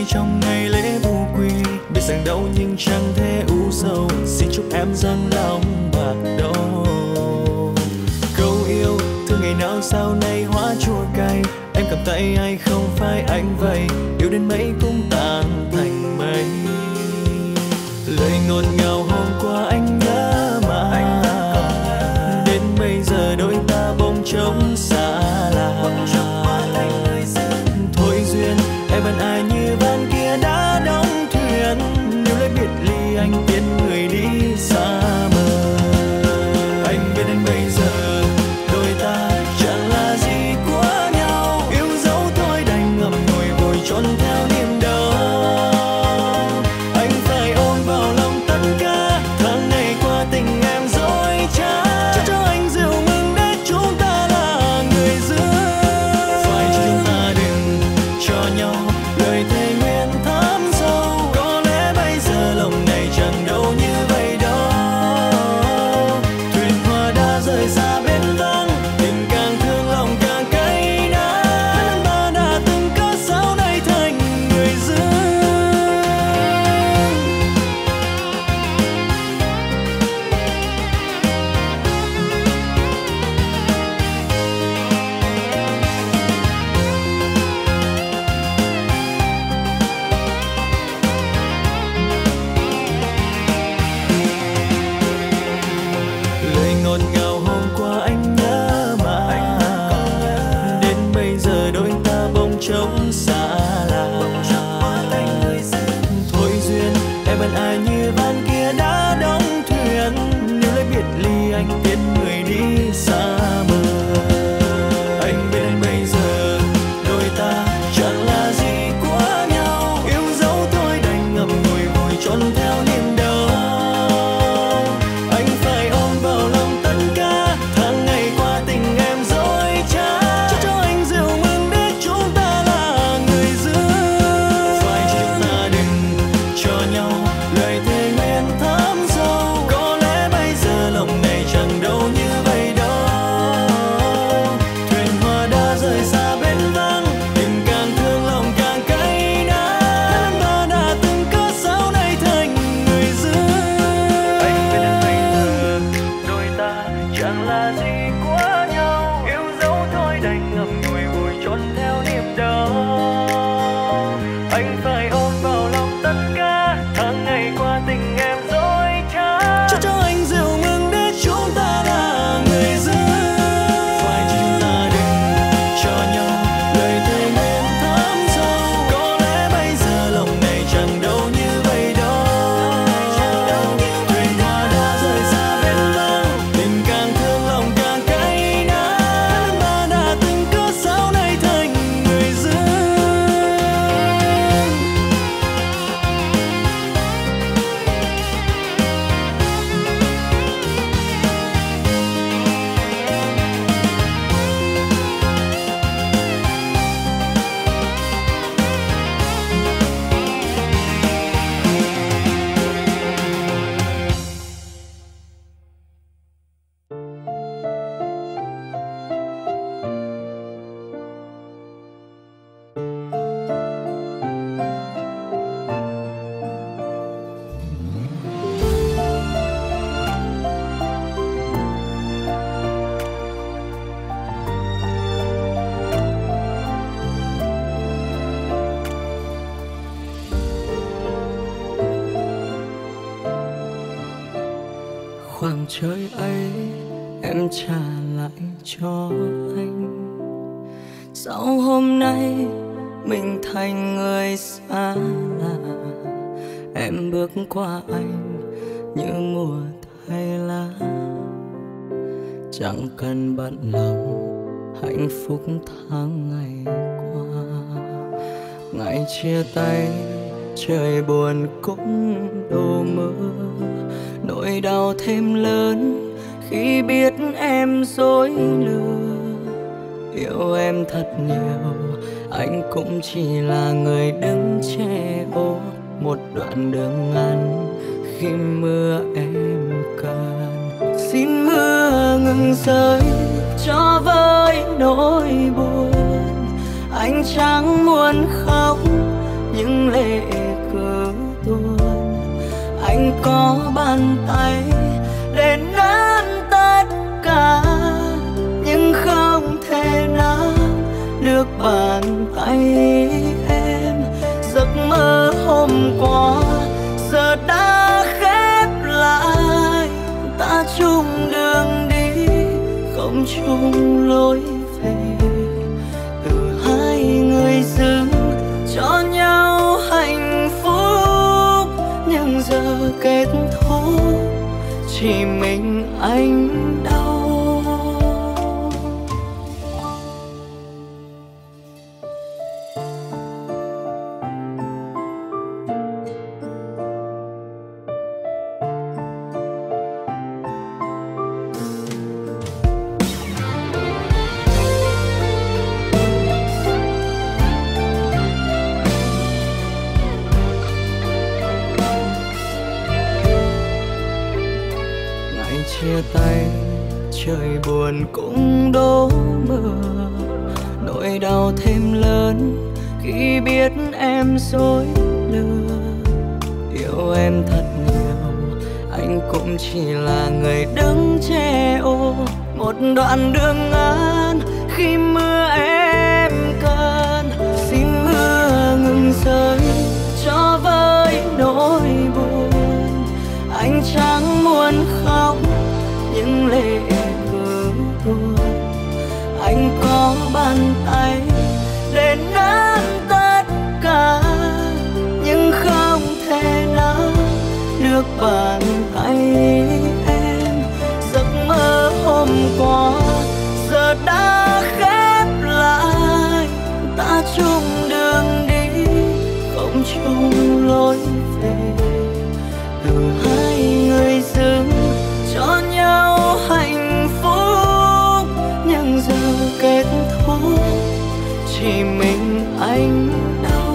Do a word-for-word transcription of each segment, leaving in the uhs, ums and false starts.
trong ngày lễ vu quy. Biết rằng đau nhưng chẳng thể u sầu, xin chúc em rằng lòng bạc đầu. Câu yêu thương ngày nào sau này hóa chua cay, em cầm tay ai không phải anh vậy, yêu đến mấy cũng tan thành mây. Lời ngọt ngào hôm qua anh nhớ mà, đến bây giờ đôi ta bỗng trống xa lạ. Thôi duyên em vẫn ai như van kia đã đóng thuyền, nếu lấy biệt ly anh tiễn người đi xa mờ. Anh biết đến bây giờ đôi ta chẳng là gì của nhau, yêu dấu thôi đành ngậm ngùi vội trốn theo niềm đau. Anh phải ôm vào lòng tất cả, tháng ngày qua tình em dối trá. Cho cho anh rượu mừng để chúng ta là người giữ. Phải cho chúng ta đừng cho nhau lời thề nguyện thắm sâu, có lẽ bây giờ lòng này chẳng đâu như vậy đâu. Thuyền hoa đã rời xa bến vắng, tình càng thương lòng càng cay đắng. Ta đã từng cớ sao nay thành người dưng. Lời ngọt ngào hôm qua anh nhớ mà, đến bây giờ đôi ta bỗng trống xa lạ. Thôi duyên em vẫn ai như van kia đã đóng thuyền, nếu lấy biệt ly anh tiễn người đi xa mờ. Anh biết đến bây giờ đôi ta chẳng là gì của nhau, yêu dấu thôi đành ngậm ngùi vội trốn theo niềm đau. Anh phải ôm vào lòng tất cả, tháng ngày qua tình em dối trá. Cho cho anh rượu mừng để chúng ta là người giữ. Phải cho chúng ta đừng cho nhau lời thề nguyện thắm sâu, có lẽ bây giờ lòng này chẳng đâu như vậy đâu. Thuyền hoa đã rời xa bến vắng, tình càng thương lòng càng cay đắng. Ta đã từng cớ sao nay thành người giữ. Anh biết đến bây giờ đôi ta chẳng là gì của nhau, yêu dấu thôi đành ngậm ngùi vội trốn theo niềm đau. Anh phải ôm vào lòng tất cả, tháng ngày qua tình em dối trá. Cho cho anh rượu mừng để chúng ta là người giữ. Phải cho chúng ta đừng cho nhau lời thề nguyện thắm sâu, có lẽ bây giờ lòng này chẳng đâu như vậy đâu. Thuyền hoa đã rời xa bến vắng, tình càng thương lòng càng cay đắng. Ta đã từng cớ sao nay thành người giữ. Khoảng trời ấy em trả lại cho anh, sau hôm nay mình thành người xa lạ. Em bước qua anh như mùa thay lá, chẳng cần bận lòng hạnh phúc tháng ngày qua. Ngày chia tay trời buồn cũng đổ mưa, nỗi đau thêm lớn khi biết em dối lừa. Yêu em thật nhiều, anh cũng chỉ là người đứng che ô một đoạn đường ngắn khi mưa em cần. Xin mưa ngừng rơi cho với nỗi buồn, anh chẳng muốn khóc những lệ cứ tuôn. Anh có bàn tay để nắn tất cả, nhưng không thể nắm được bàn tay em. Giấc mơ hôm qua giờ đã khép lại, ta chung đường đi không chung lối về. Từ hai người dưng cho nhau hạnh phúc, nhưng giờ kết thúc chỉ mình anh đau. Chia tay trời buồn cũng đổ mưa, nỗi đau thêm lớn khi biết em dối lừa. Yêu em thật nhiều, anh cũng chỉ là người đứng che ô một đoạn đường ngắn khi mưa em cần. Xin mưa ngừng rơi cho với nỗi buồn, anh chẳng muốn khóc những lệ cứ tuôn. Anh có bàn tay để nắm tất cả, nhưng không thể nắm được bàn tay em. Giấc mơ hôm qua giờ đã khép lại, ta chung đường đi không chung lối về. Từ hai người dưng cho nhau hạnh phúc, nhưng giờ kết thúc chỉ mình anh đau.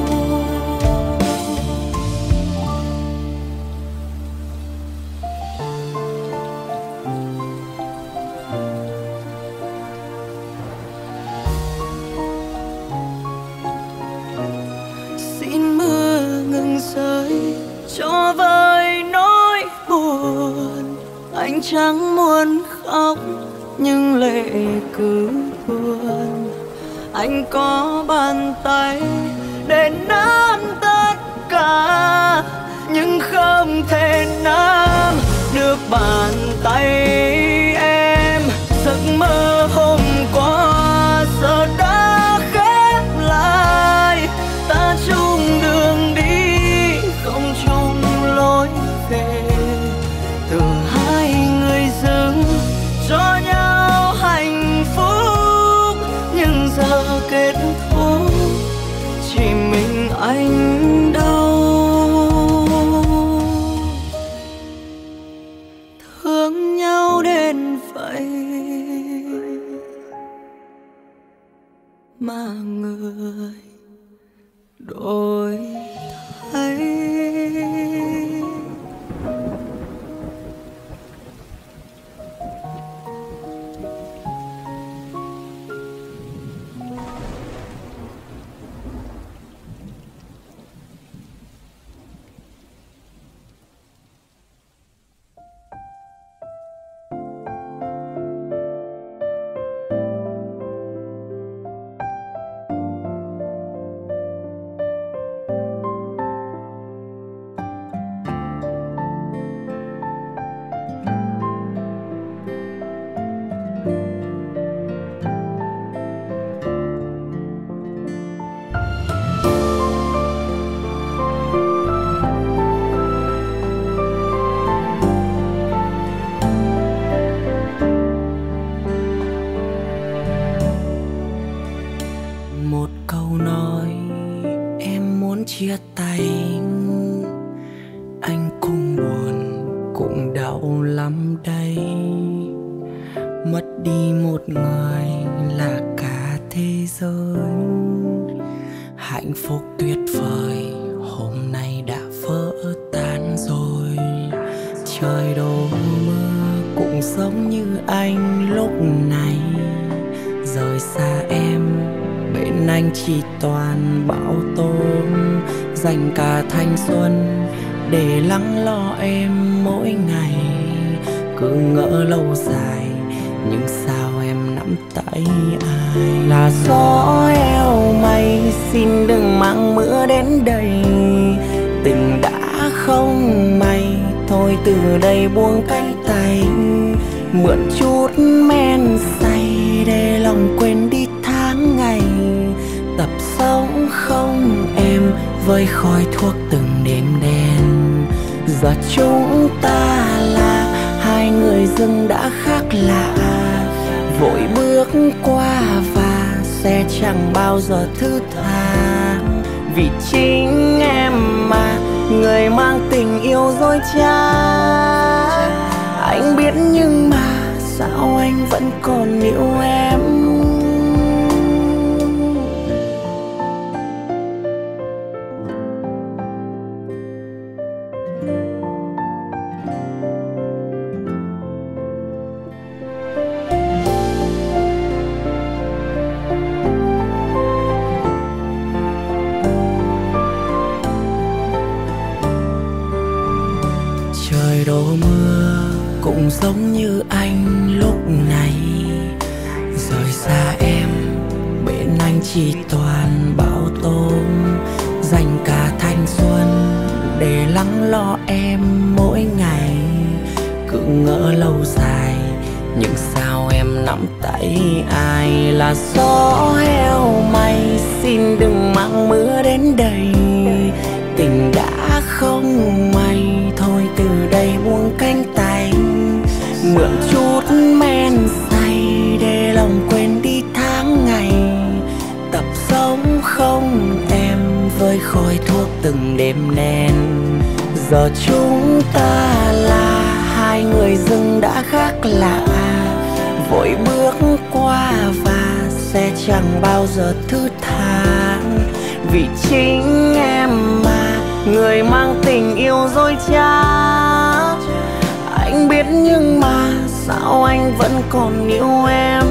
Xin mưa ngừng rơi cho với nỗi buồn, anh chẳng muốn khóc nhưng lệ cứ tuôn. Anh có bàn tay để nắm tất cả, nhưng không thể nắm được bàn tay em. Giấc mơ hôm qua giờ đã khép lại, ta chung đường đi không chung lối về. Từ hai người dưng cho nhau hạnh phúc, nhưng giờ kết thúc chỉ mình anh đau. Thương nhau đến vậy mà người đổi thay. chia tay anh cũng buồn cũng đau lắm đây. Mất đi một người là cả thế giới. Hạnh phúc tuyệt vời hôm nay đã vỡ tan rồi. Trời đổ mưa cũng giống như anh lúc này. Rời xa em bên anh chỉ toàn bão tố. dành cả thanh xuân để lắng lo em mỗi ngày. Cứ ngỡ lâu dài nhưng sao em nắm tay ai? Là gió eo mây, xin đừng mang mưa đến đây. Tình đã không may, thôi từ đây buông cánh tay. Mượn chút men say để lòng quên đi tháng ngày. Tập sống không em với khói thuốc từng đêm đen. Giờ chúng ta là hai người dưng đã khác lạ, vội bước qua và sẽ chẳng bao giờ thứ tha. Vì chính em mà người mang tình yêu dối trá. Anh biết nhưng mà sao anh vẫn còn yêu em. Trời đổ mưa cũng giống như anh lúc này. Rời xa em, bên anh chỉ toàn bão tố. Dành cả thanh xuân để lắng lo em mỗi ngày. Cứ ngỡ lâu dài nhưng sao em nắm tay ai? Là gió heo mây, xin đừng mang mưa đến đây. Tình đã không may, thôi từ đây buông cánh tay. Mượn chút men say để lòng quên đi tháng ngày. Tập sống không em với khói thuốc từng đêm đen. Giờ chúng ta là hai người dưng đã khác lạ, vội bước qua và sẽ chẳng bao giờ thứ tha. Vì chính em mà người mang tình yêu dối trá. Anh biết nhưng mà sao anh vẫn còn yêu em.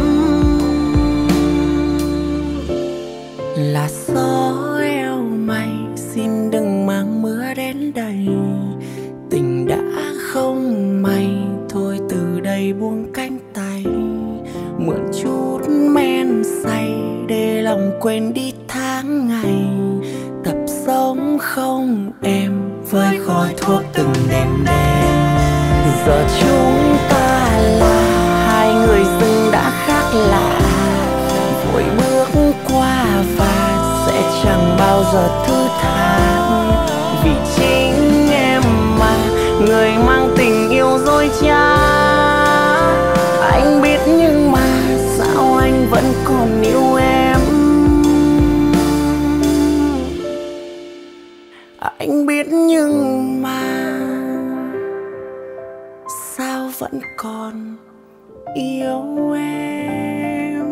Là gió eo mây, xin đừng mang mưa đến đây. Tình đã không may, thôi từ đây buông cánh tay. Mượn chút men say để lòng quên đi tháng ngày. Tập sống không em với khói thuốc từng đêm đen. Giờ chúng ta là hai người dưng đã khác lạ, vội bước qua và sẽ chẳng bao giờ thứ tha. Vì chính em mà người mang tình yêu dối trá. Anh biết nhưng mà sao anh vẫn còn yêu em. Anh biết nhưng mà sao vẫn còn yêu em.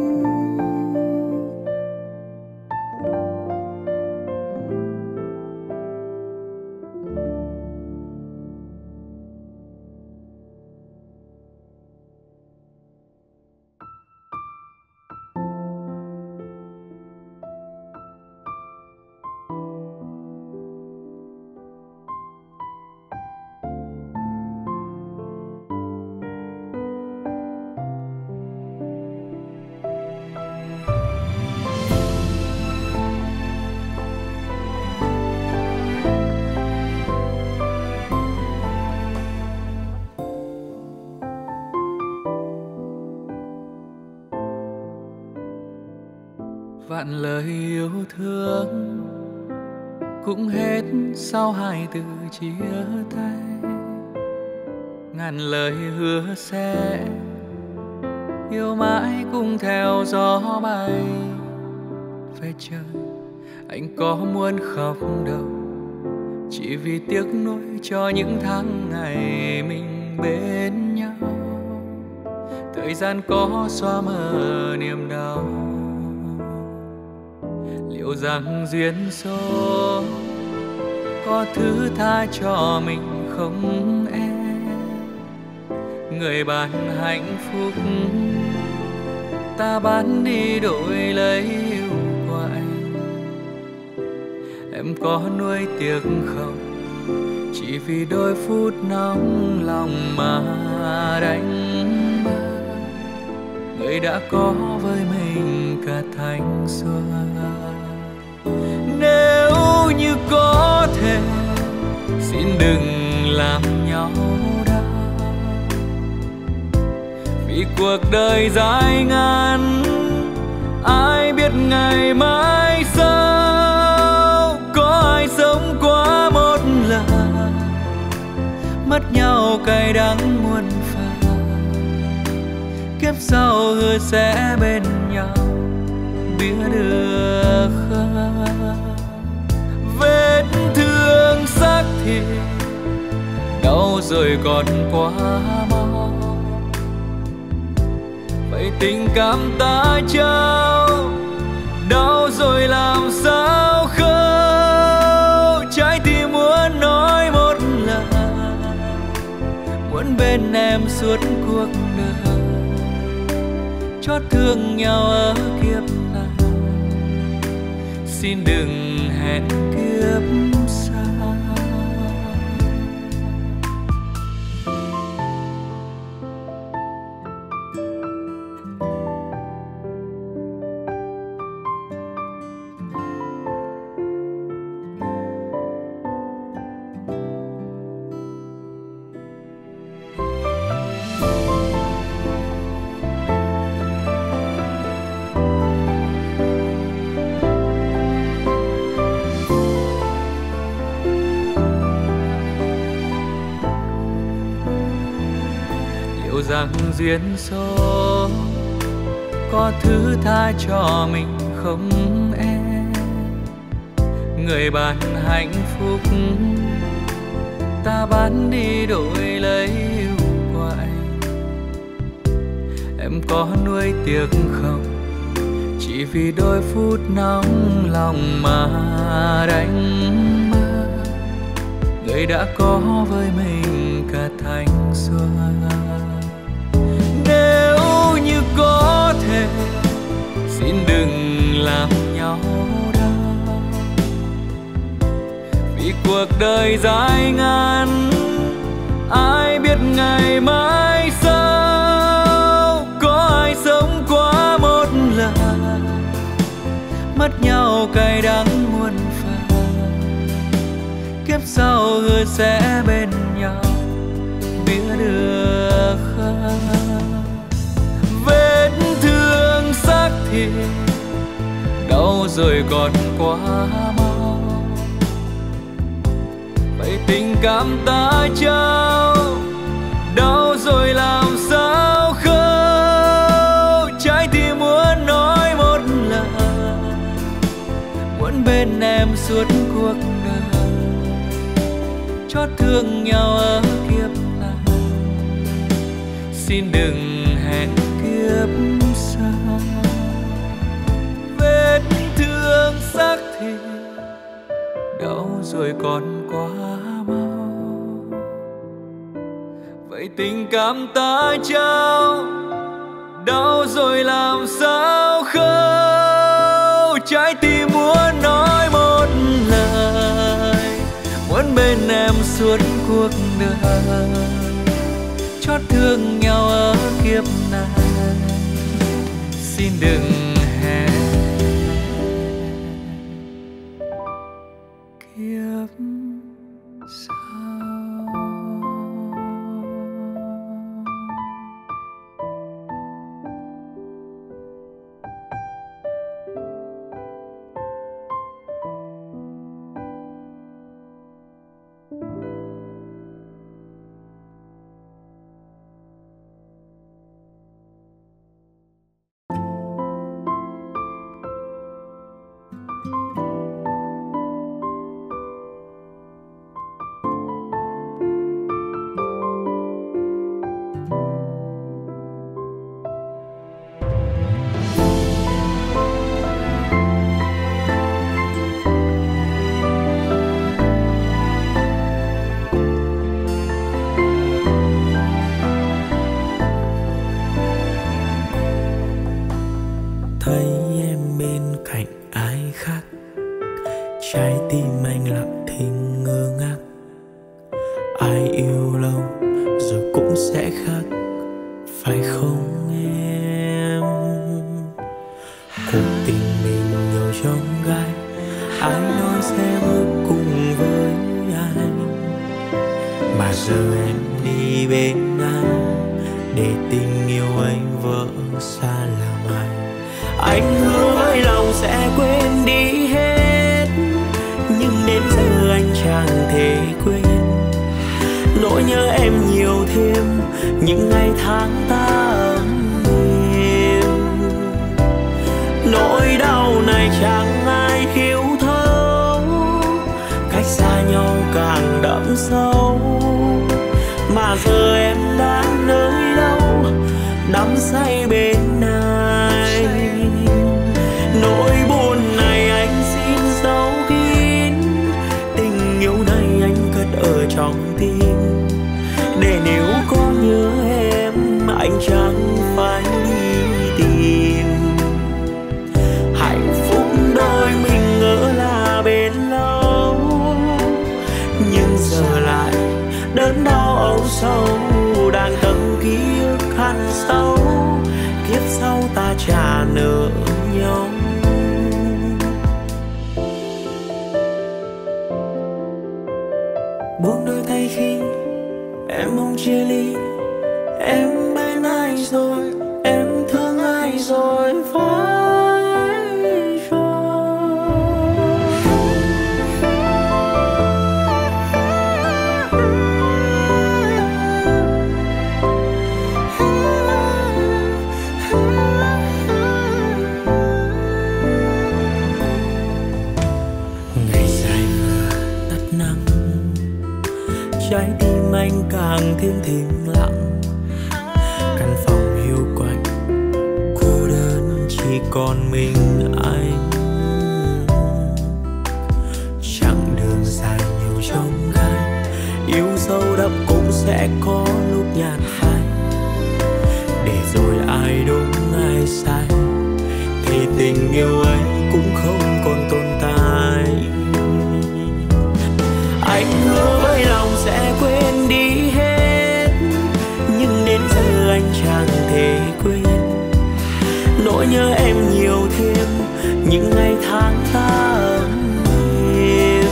Vạn lời yêu thương cũng hết sau hai từ chia tay. Ngàn lời hứa sẽ yêu mãi cùng theo gió bay. Về trời anh có muốn khóc đâu, chỉ vì tiếc nuối cho những tháng ngày mình bên nhau. Thời gian có xóa mờ niềm đau, liệu rằng duyên số có thứ tha cho mình không em? Người ban hạnh phúc ta bán đi đổi lấy yêu của anh. Em có nuối tiếc không, chỉ vì đôi phút nóng lòng mà đánh mất người đã có với mình cả thanh xuân. Nếu như có thể, xin đừng làm nhau đau, vì cuộc đời dài ngắn ai biết ngày mai sau. Có ai sống qua một lần, mất nhau cay đắng muôn phần, kiếp sau hứa sẽ bên nhau biết được không. Vết thương xác thịt đau rồi còn quá mau, vậy tình cảm ta trao đau rồi làm sao khâu. Trái tim muốn nói một lần, muốn bên em suốt cuộc đời, chót thương nhau ở kiếp này, xin đừng hẹn kiếp sau. Rằng duyên số có thứ tha cho mình không em, người bán hạnh phúc ta bán đi đổi lấy yêu của anh. Em có nuối tiếc không, chỉ vì đôi phút nóng lòng mà đánh mất người đã có với mình cả thanh xuân. Nếu như có thể, xin đừng làm nhau đau, vì cuộc đời dài ngắn ai biết ngày mai sau. Có ai sống qua một lần, mất nhau cay đắng muôn phần, kiếp sau hứa sẽ bên nhau biết được không. Vết thương xác thịt đau rồi còn quá mau, vậy tình cảm ta trao đau rồi làm sao khâu. Trái tim muốn nói một lần, muốn bên em suốt cuộc đời, chót thương nhau ở kiếp này, xin đừng hẹn kiếp sau. Vết thương xác thịt đau rồi còn quá mau, vậy tình cảm ta trao đau rồi làm sao khâu. Trái tim muốn nói một lời, muốn bên em suốt cuộc đời, chót thương nhau ở kiếp này, xin đừng hẹn kiếp sau. mà giờ em đi bên anh để tình yêu ấy vỡ xa làm ai. Anh hứa với lòng sẽ quên đi hết, nhưng đến giờ anh chẳng thể quên nỗi nhớ em nhiều thêm những ngày tháng ta ấm êm. Nỗi đau này chẳng ai hiểu thấu, cách xa nhau càng đậm sâu, mà giờ em đang nơi đâu đắm say bên ai. Nỗi buồn này anh xin giấu kín, tình yêu này anh cất ở trong tim, để nếu có nhớ em anh chẳng phải đi tìm. Hạnh phúc đôi mình ngỡ là bền lâu, nhưng giờ lại đớn đau âu sâu, đang tầng ký ức hằn sâu, kiếp sau ta trả nợ nhau. Buông đôi tay khi em mong chia ly, em bên ai rồi, em thương ai rồi phải rồi. Ngày dài vừa tắt nắng, trái tim anh càng thêm thinh lặng. Căn phòng hiu quạnh cô đơn chỉ còn mình anh. Chặng đường dài nhiều trông gai, yêu sâu đậm cũng sẽ có lúc nhạt phai. Để rồi ai đúng ai sai thì tình yêu ấy cũng không còn tồn tại. Anh hứa với lòng sẽ quên đi hết, nhưng đến giờ anh chẳng thể quên nỗi nhớ em nhiều thêm những ngày tháng ta ấm êm.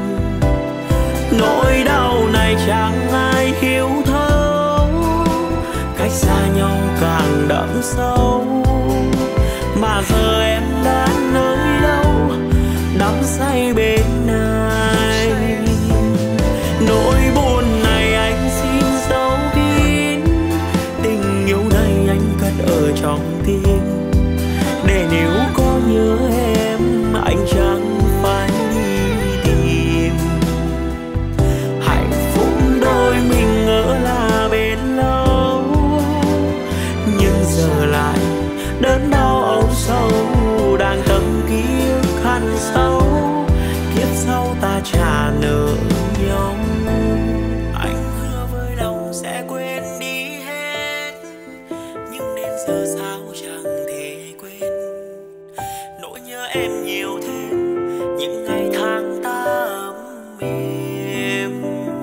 Nỗi đau này chẳng ai hiểu thấu, cách xa nhau càng đậm sâu, mà giờ em đã nơi đâu đắm say bên ai. Nỗi buồn này anh xin giấu kín, tình yêu này anh cất ở trong tim, để nếu có nhớ em anh chẳng phải đi tìm. Hạnh phúc đôi mình ngỡ là bền lâu, nhưng giờ lại đớn đau âu sâu, đang tầng ký ức hằn sâu, kiếp sau ta trả nợ nhau. Anh hứa với lòng sẽ quên đi hết, nhưng đến giờ sao chẳng thể quên nỗi nhớ em nhiều thêm những ngày tháng ta ấm êm.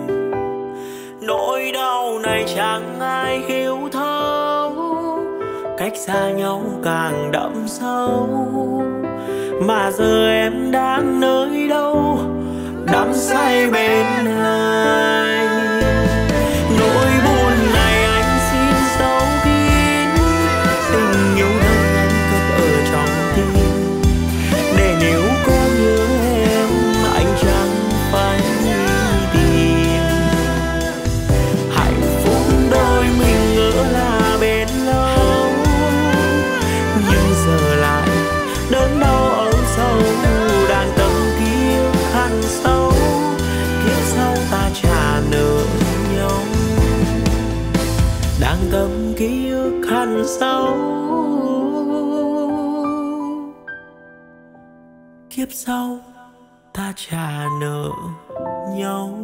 Nỗi đau này chẳng ai hiểu thấu, cách xa nhau càng đậm sâu, mà giờ em đang nơi đâu đắm say bên ai. Nỗi buồn này anh xin giấu kín, tình yêu này anh cất ở trong tim, để nếu có nhớ em anh chẳng phải đi tìm. Hạnh phúc đôi mình ngỡ là bền lâu, nhưng giờ lại đớn đau âu sâu, đang tầng ký ức hằn sâu, kiếp sau ta trả nợ nhau. Đang tầm ký ức hằn sâu, kiếp sau ta trả nợ nhau.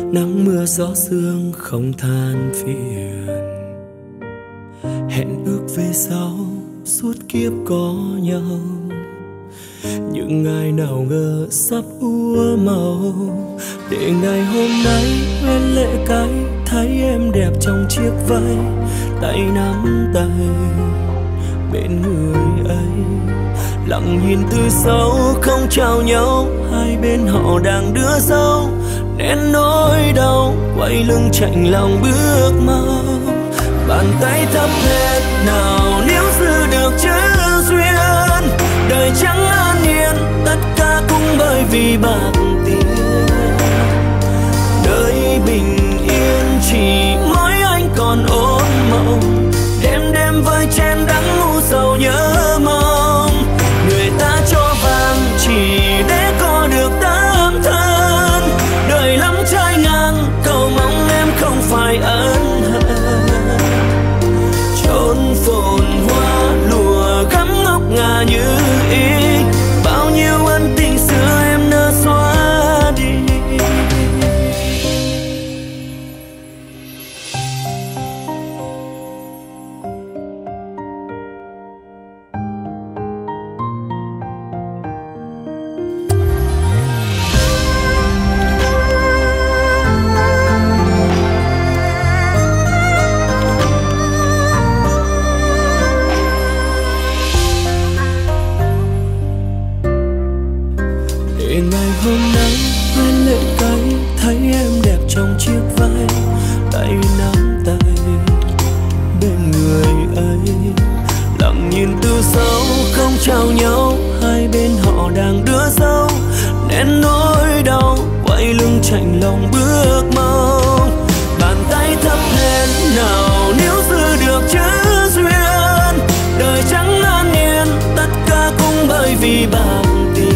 nắng mưa gió sương không than phiền. Hẹn ước về sau suốt kiếp có nhau, những ngày nào ngờ sắp úa màu. Để ngày hôm nay quên lệ cái thấy em đẹp trong chiếc váy, tay nắm tay bên người ấy, lặng nhìn từ sau không chào nhau. Hai bên họ đang đưa dâu nén nỗi đau, quay lưng chạnh lòng bước mau. Bàn tay thấp lên nào nếu giữ được chữ duyên, đời chẳng an yên tất cả cũng bởi vì bạc tiền. Đời bình yên chỉ mỗi anh còn ôn mộng, đêm đêm với chén đắng ngu sầu nhớ mong. Người ta cho vàng chỉ để có được tấm thân, đời lắm trái ngang cầu mong em không phải ân hận. Chốn phồn hoa lùa gấm ngọc ngà như ý, bao nhiêu ân tình xưa em nỡ xóa đi. Ngày hôm nay quên lệ cái thấy em đẹp trong chiếc váy, tay nắm tay bên người ấy, lặng nhìn từ sau không chào nhau. Hai bên họ đang đưa dâu nén nỗi đau, quay lưng chạnh lòng bước mau. Bàn tay thấp lên nào nếu giữ được chữ duyên, đời chẳng an yên tất cả cũng bởi vì bạc tiền.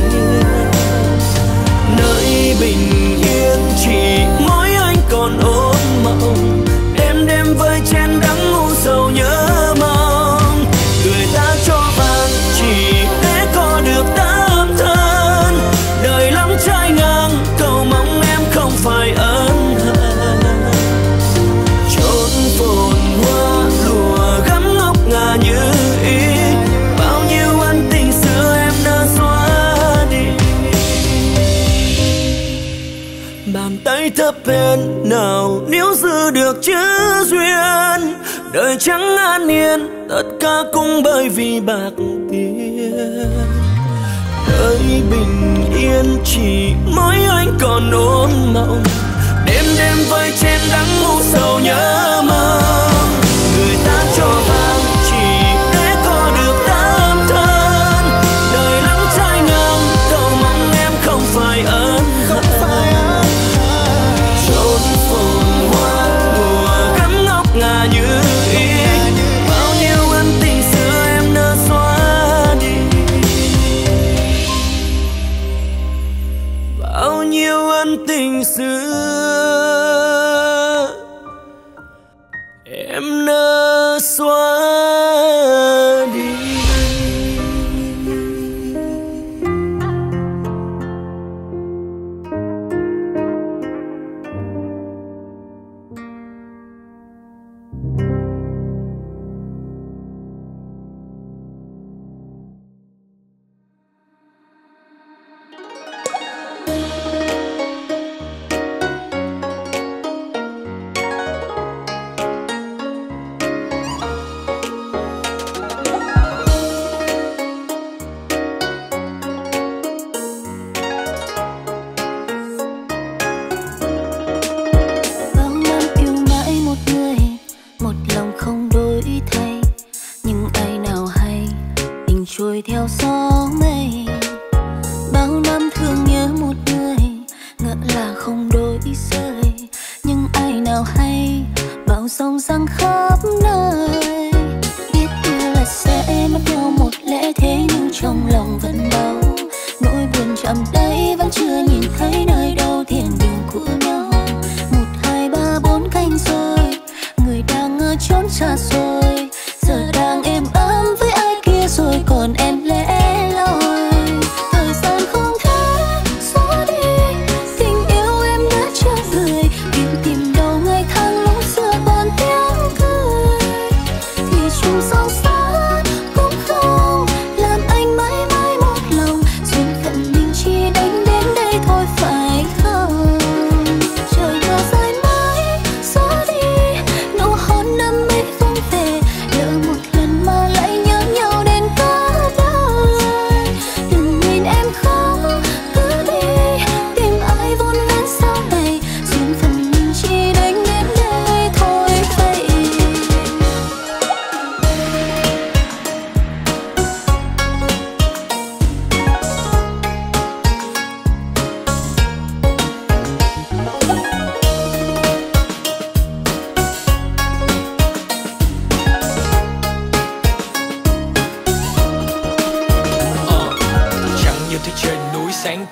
Nơi bình yên chỉ mỗi anh còn ôn mộng, đêm đêm với chén đắng ngu sầu nhớ mong. Người ta cho vàng chỉ để có được tấm thân, đời lắm trái ngang cầu mong em không phải ân hận. Chốn phồn hoa lùa gấm ngọc ngà như ý, bao nhiêu ân tình xưa em đã xóa đi. Bàn tay thấp bên nào nếu giữ được chữ duyên, đời chẳng an yên tất cả cũng bởi vì bạc tiền. Đời bình yên chỉ mỗi anh còn ôn mộng, đêm đêm với chén đắng ngu sầu nhớ mong. Người ta cho vàng chỉ để có được tấm thân, đời lắm trái ngang cầu mong em không phải ân hận. Chốn phồn hoa mùa gấm ngọc ngà như ý, bao nhiêu ân tình xưa em nỡ xóa đi. Bao nhiêu ân tình xưa em nỡ xóa đi. trôi theo gió mây. Bao năm thương nhớ một người, ngỡ là không đôi rơi, nhưng ai nào hay bao sông răng khắp nơi. Biết yêu là sẽ mất nhau một lẽ thế, nhưng trong lòng vẫn đau. Nỗi buồn chạm đây vẫn chưa nhìn thấy nơi đâu thiên đường của nhau. Một hai ba bốn canh rồi, người đang ở chốn xa xôi, giờ đang êm ấm với ai kia rồi, còn em lẻ loi. Thời gian không thể xóa đi tình yêu em đã cho người,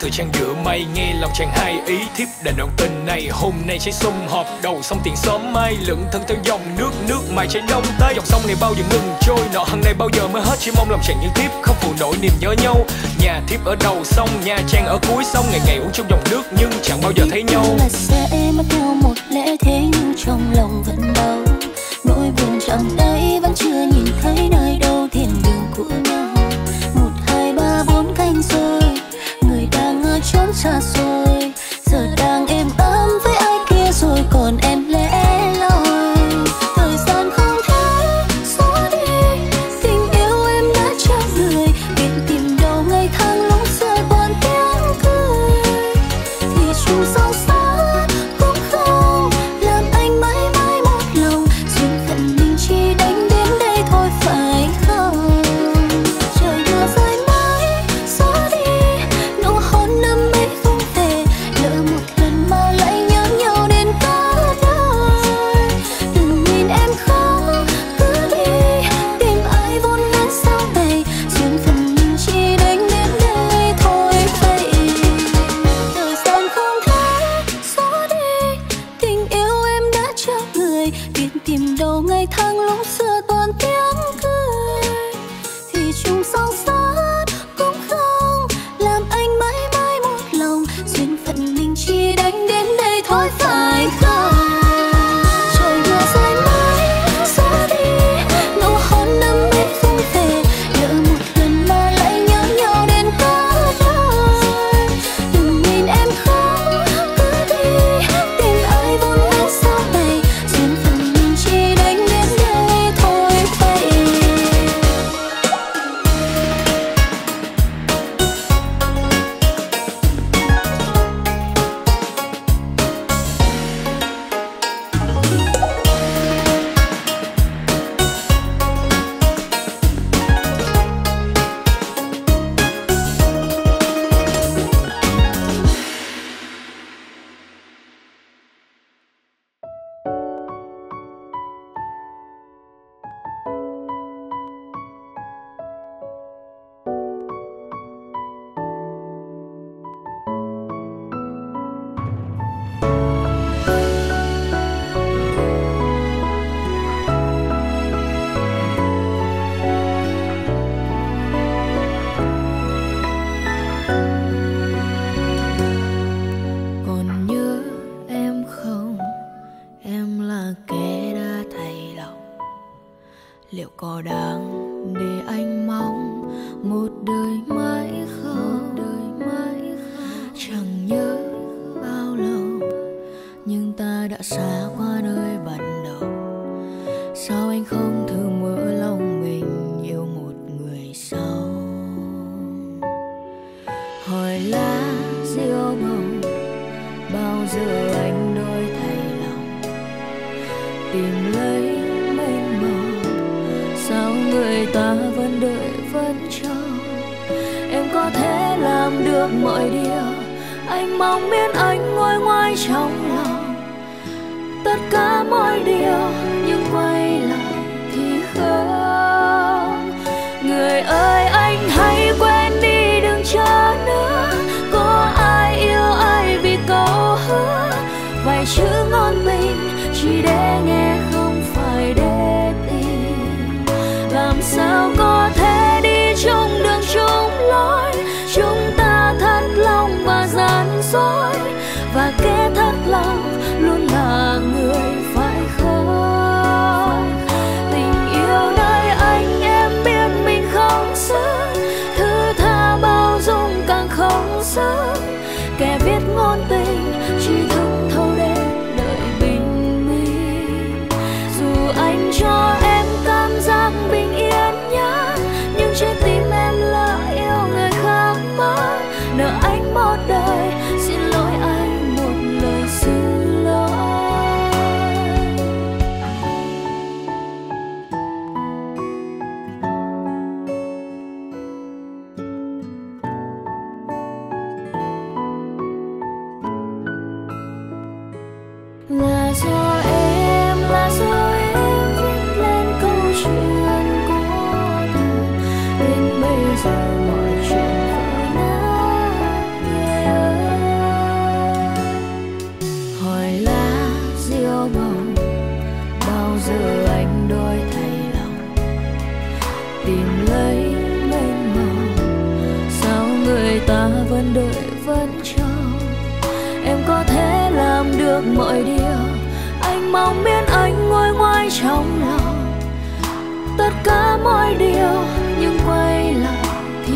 thời trang giữa mây, nghe lòng chàng hai ý thiếp đành đoạn tình này. Hôm nay trái sum họp đầu xong tiền sớm mai, lững thân theo dòng nước, nước mai trái đông tới. Dòng sông này bao giờ ngừng trôi, nọ hằng này bao giờ mới hết, chỉ mong lòng chàng như thiếp không phụ nổi niềm nhớ nhau. Nhà thiếp ở đầu sông, nhà trang ở cuối sông, ngày ngày uống chung dòng nước nhưng chẳng bao giờ thấy nhau. Là sẽ mất nhau một lẽ thế nhưng trong lòng vẫn đau, nỗi buồn chẳng đây vẫn chưa nhìn thấy nơi đâu thiên đường của nhau. Một hai ba bốn canh rồi, người đang ở chốn xa xôi, giờ đang êm ấm với ai kia rồi còn em lẻ loi. Thời gian không thể xóa đi tình yêu em đã cho người, biết tìm đâu ngày tháng lúc xưa còn tiếng cười. Thì chung sâu xa cũng không làm anh mãi mãi một lòng, duyên phận mình chỉ đánh đến đây thôi phải không? Trời đưa rơi mãi xóa đi nụ hôn năm ấy không về, lỡ một lần mà lại nhớ nhau đến cả đời. Đừng nhìn em khóc cứ đi, tìm ai vốn đến sau này, duyên phận mình chỉ đánh đến đây thôi vậy. Thời gian không thể xóa đi tình yêu em đã cho người, biết tìm đâu ngày tháng lúc xưa toàn tiếng cười. Thì chung song sát cũng không làm anh mãi mãi một lòng, duyên phận mình chỉ đánh đến đây thôi phải không? Trời vừa rơi mãi xóa đi nụ hôn năm ấy không về, lỡ một lần mà lại nhớ nhau đến cả đời. Đừng nhìn em khóc cứ đi, tìm ai vốn đến sau này, duyên phận mình chỉ đánh đến đây thôi vậy. Còn nhớ em không? Em là kẻ đã thay lòng, liệu có đáng để anh mong một đời mãi không? Đời mãi không? Chẳng nhớ bao lâu nhưng ta đã xa qua nơi ban đầu. Sao anh không thử mở lòng mình yêu một người sau? Hỏi lá diêu hồng bao giờ anh đổi thay lòng, tìm lấy mênh mông, sao người ta vẫn đợi vẫn chờ. Em có thể làm được mọi điều, anh mong biết anh ngồi ngoài trong lòng tất cả mọi điều, nhưng quay lại thì không. Người ơi anh hãy quên đi đừng chờ nữa, có ai yêu ai vì câu hứa, vài chữ ngôn tình chỉ để nghe không phải để tin. Làm sao có thể đi chung đường chung lối, chúng ta thất lòng và gian dối, và kẻ thất lòng luôn là người phải không? Tình yêu nơi anh em biết mình không xứng, thứ tha bao dung càng không xứng. Kẻ viết ngôn tình chỉ thức thâu đêm đợi bình minh. Dù anh cho em cảm giác bình yên nhất, nhưng trái tim em lỡ yêu người khác mất. Nợ anh một đời, xin lỗi anh một lời xin lỗi. Là do em, là do em viết lên câu chuyện của tình. Đến bây giờ mọi chuyện vỡ nát. mong bao giờ anh đổi thay lòng, tìm lấy mênh mông. Sao người ta vẫn đợi vẫn chờ, em có thể làm được mọi điều. Anh mong biết anh ngồi ngoài trong lòng tất cả mọi điều, nhưng quay lại thì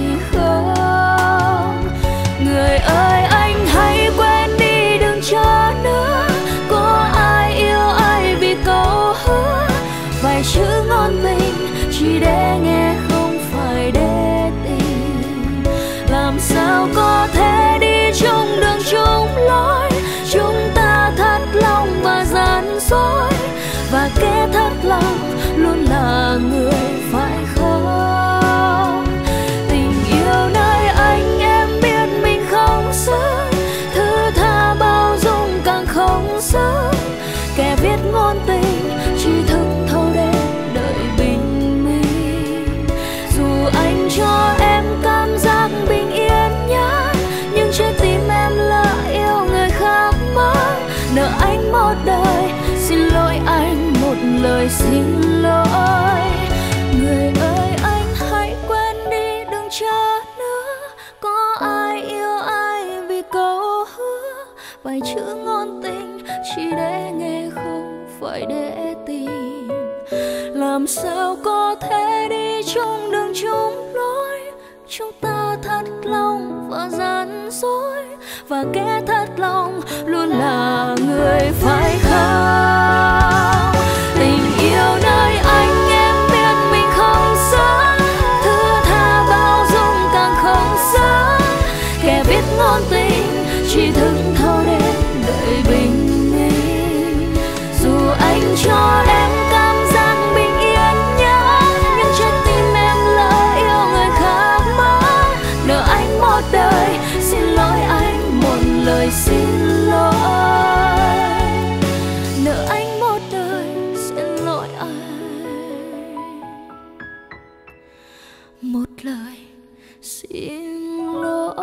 không. Người ơi anh hãy quên đi đừng chờ nữa, có ai yêu ai vì câu hứa. Vài chữ ngôn tình chỉ để nghe không phải để tìm. Làm sao có thể đi chung đường chung lối, chúng ta thật lòng và gian dối, và kẻ thật lòng luôn là người phải không? Tình yêu nơi anh em biết mình không xứng, thứ tha bao dung càng không xứng. Kẻ viết ngôn tình chỉ thức thâu đêm đợi bình minh. Dù anh cho em cảm giác bình yên nhất, nhưng trái tim em lỡ yêu người khác mất. Nợ anh một đời, xin lỗi anh một lời xin lỗi. Người ơi anh hãy quên đi đừng chờ nữa, có ai yêu ai vì câu hứa. Vài chữ ngôn tình chỉ để nghe không phải để tìm. Làm sao có thể đi chung đường chung lối, chúng ta thật lòng và gian dối, và kẻ thật lòng luôn là người phải không? Tình yêu nơi anh em biết mình không xứng, thứ tha bao dung càng không xứng. Kẻ viết ngôn tình chỉ thức thâu đêm đợi bình minh. Dù anh cho em cảm giác bình yên nhất, nhưng trái tim em lỡ yêu người khác mất. Nợ anh một đời, xin lỗi anh một lời xin lỗi. Nợ anh một đời, xin lỗi anh một lời xin lỗi.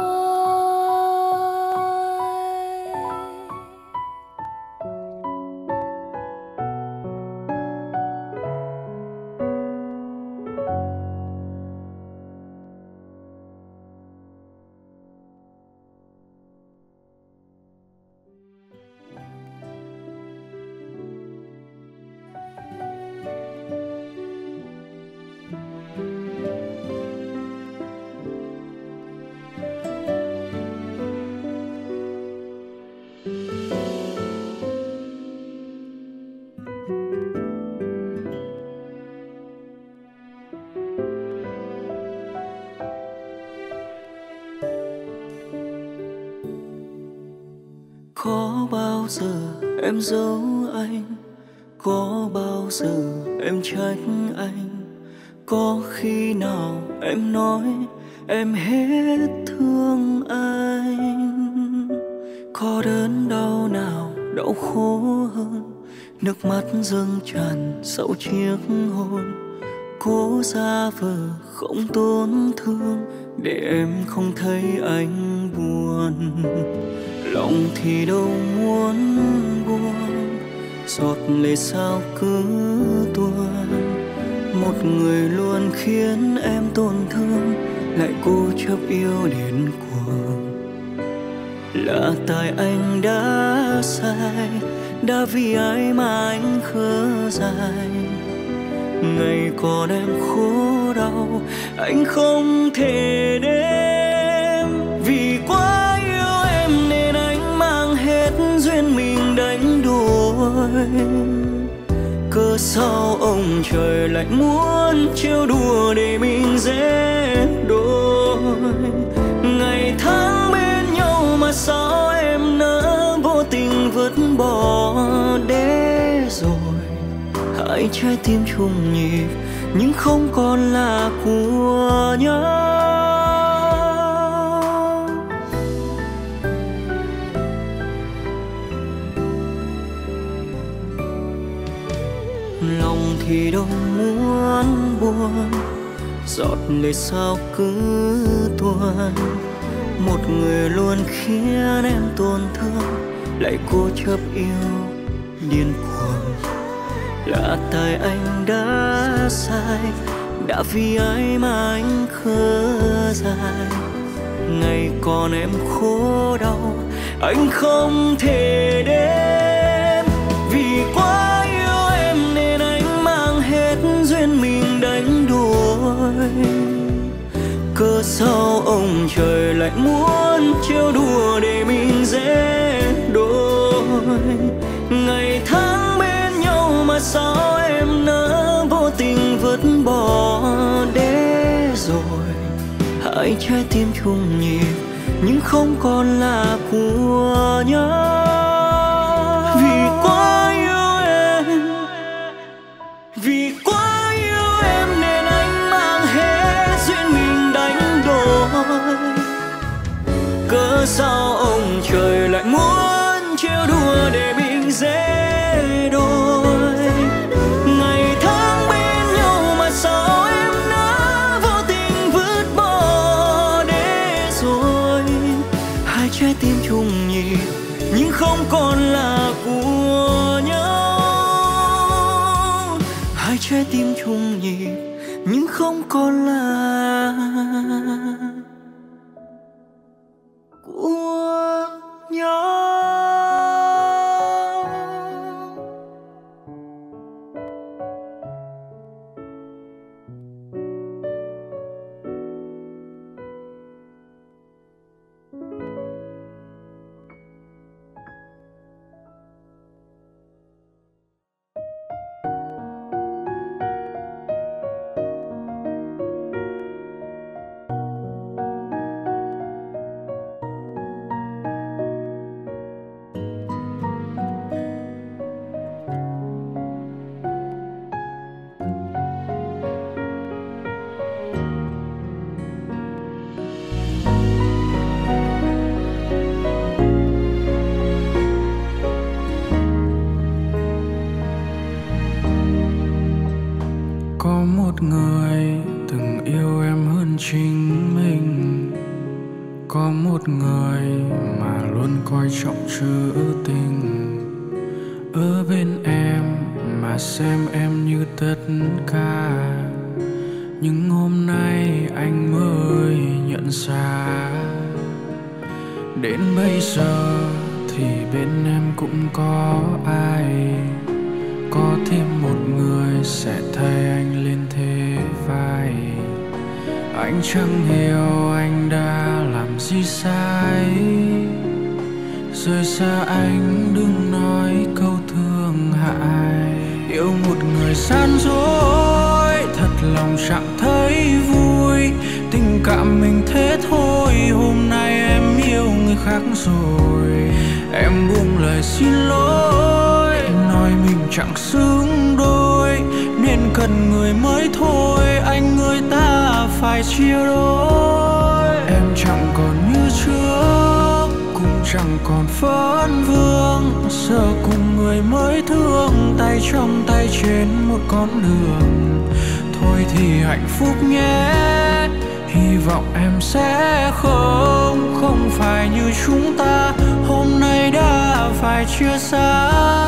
Có bao giờ em giấu anh, có bao giờ em trách anh, có khi nào em nói em hết thương anh. Có đớn đau nào đau khổ hơn nước mắt dâng tràn sau chiếc hôn. Cố giả vờ không tổn thương để em không thấy anh buồn. Lòng thì đâu muốn buông, giọt lệ sao cứ tuôn. Một người luôn khiến em tổn thương, lại cố chấp yêu đến cuồng. Là tại anh đã sai, đã vì ai mà anh khờ dại. Ngày còn em khổ đau, anh không thể đếm. Vì quá yêu em nên anh mang hết duyên mình đánh đổi. Cớ sao ông trời lại muốn trêu đùa để mình dễ đôi. Ngày tháng bên nhau mà sao em nỡ vô tình vứt bỏ để rồi. Hai trái tim chung nhịp nhưng không còn là của nhau. Lòng thì đâu muốn buồn, giọt lệ sao cứ tuôn. Một người luôn khiến em tổn thương, lại cố chấp yêu điên cuồng. Là tại anh đã sai, đã vì ai mà anh khờ dại. Ngày còn em khổ đau anh không thể đếm. Vì quá yêu em nên anh mang hết duyên mình đánh đổi. Cớ sao ông trời lại muốn trêu đùa để mình dễ đôi. Ngày tháng bên nhau mà sao em nỡ vô tình vứt bỏ để rồi. Hai trái tim chung nhịp nhưng không còn là của nhau. Vì quá yêu em, vì quá yêu em nên anh mang hết duyên mình đánh đổi. Cớ sao ông trời lại muốn trêu đùa để mình dễ đôi. Ngày tháng bên nhau mà sao em đã vô tình vứt bỏ để rồi. Hai trái tim chung nhịp nhưng không còn là của nhau. Hai trái tim chung nhịp nhưng không còn là của nhau. Người từng yêu em hơn chính mình. Có một người mà luôn coi trọng trữ tình. Ở bên em mà xem em như tất cả. Nhưng hôm nay anh mới nhận ra, đến bây giờ thì bên em cũng có ai. Có thêm một người sẽ thay anh lên thế vai. Anh chẳng hiểu anh đã làm gì sai. Rời xa anh đừng nói câu thương hại. Yêu một người gian dối, thật lòng chẳng thấy vui. Tình cảm mình thế thôi, hôm nay em yêu người khác rồi. Em buông lời xin lỗi, nói mình chẳng xứng đôi. Nên cần người mới thôi, anh người ta phải chia đôi. Em chẳng còn như trước, cũng chẳng còn vấn vương. Giờ cùng người mới thương, tay trong tay trên một con đường. Thôi thì hạnh phúc nhé, hy vọng em sẽ không. Không phải như chúng ta, hôm nay đã phải chia xa.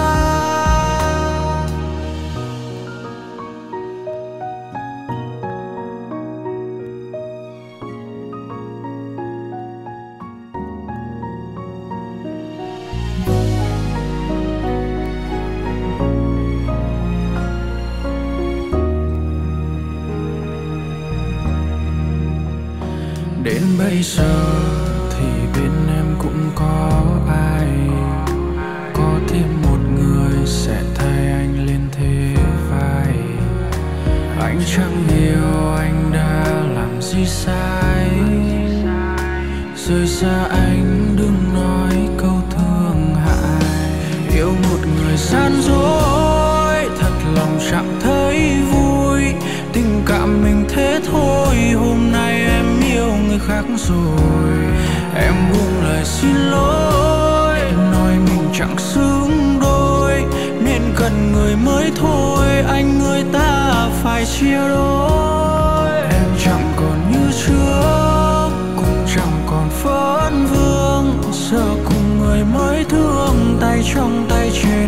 Đến bây giờ thì bên em cũng có ai. Có thêm một người sẽ thay anh lên thế vai. Anh chẳng hiểu anh đã làm gì sai. Rời xa anh đừng nói câu thương hại. Yêu một người gian dối, thật lòng chẳng thấy vui. Tình cảm mình thế thôi, hôm nay em yêu người khác rồi. Em buông lời xin lỗi, nói mình chẳng xứng đôi. Nên cần người mới thôi, anh người ta phải chia đôi. Em chẳng còn như trước, cũng chẳng còn vấn vương. Giờ cùng người mới thương, tay trong tay trên một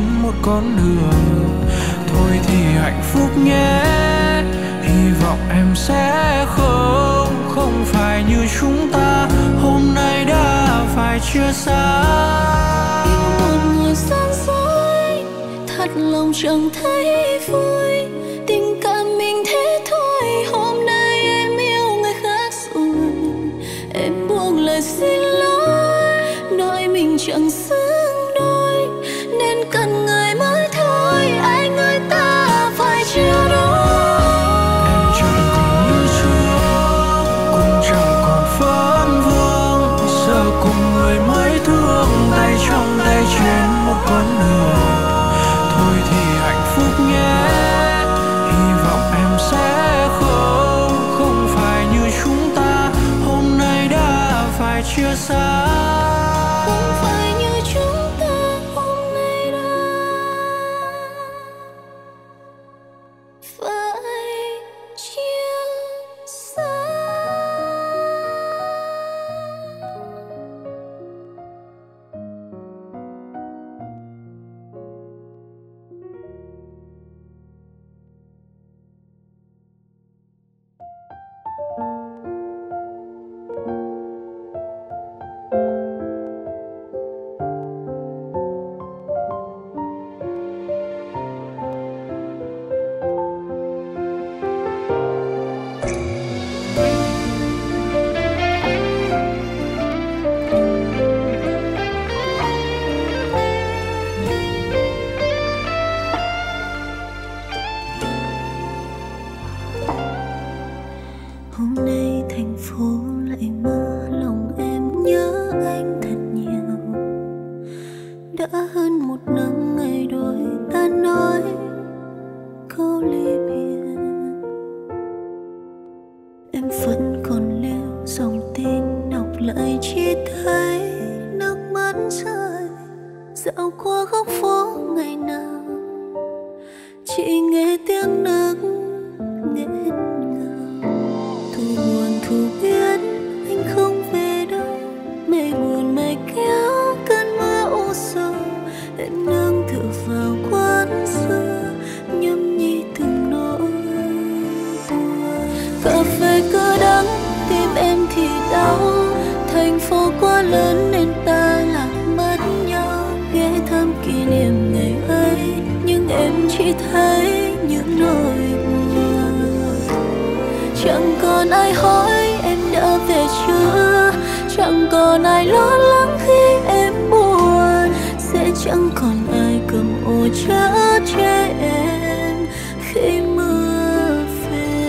con đường. Thôi thì hạnh phúc nhé, hy vọng em sẽ không không phải như chúng ta hôm nay đã phải chia xa. Yêu một người gian dối, thật lòng chẳng thấy vui. Tình cảm mình thế thôi, hôm nay em yêu người khác rồi. Em buông lời xin lỗi, nói mình chẳng xứng đôi, nên cần người mới thôi. Anh ơi ta phải chia đôi. Em chẳng còn như trước, cũng chẳng còn phấn vương, giờ cùng người mới thương, tay trong tay trên một con đường. Thôi thì hạnh phúc nhé, hy vọng em sẽ không không phải như chúng ta hôm nay đã phải chia xa. Không phải như chúng ta hôm nay đã phải chia xa. Hôm nay thành phố lại mưa, lòng em nhớ anh thật nhiều. Đã hơn một năm ngày đôi ta nói câu ly biệt. Em vẫn còn lưu dòng tin, đọc lại chỉ thấy nước mắt rơi. Dạo qua góc phố ngày nào chỉ nghe tiếng nước nghẹn ngào. Thu buồn thu biết anh không về đâu, mây buồn mây kéo cơn mưa u sầu. Em nương tựa vào quán xưa, nhâm nhi từng nỗi buồn. Cà phê cứ đắng, tim em thì đau. Thành phố quá lớn nên ta lạc mất nhau. Ghé thăm kỷ niệm ngày ấy, nhưng em chỉ thấy những nỗi buồn. Chẳng còn ai hỏi em đã về chưa, chẳng còn ai lo lắng khi em buồn. Sẽ chẳng còn ai cầm ô chở che em khi mưa về.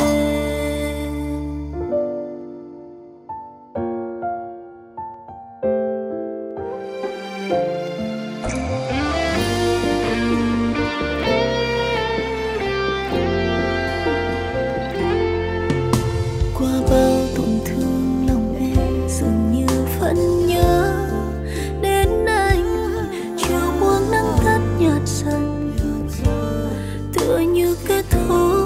Qua bao tổn thương lòng em dường như vẫn nhớ đến anh. Chiều buông nắng tắt nhạt dần, tựa như kết thúc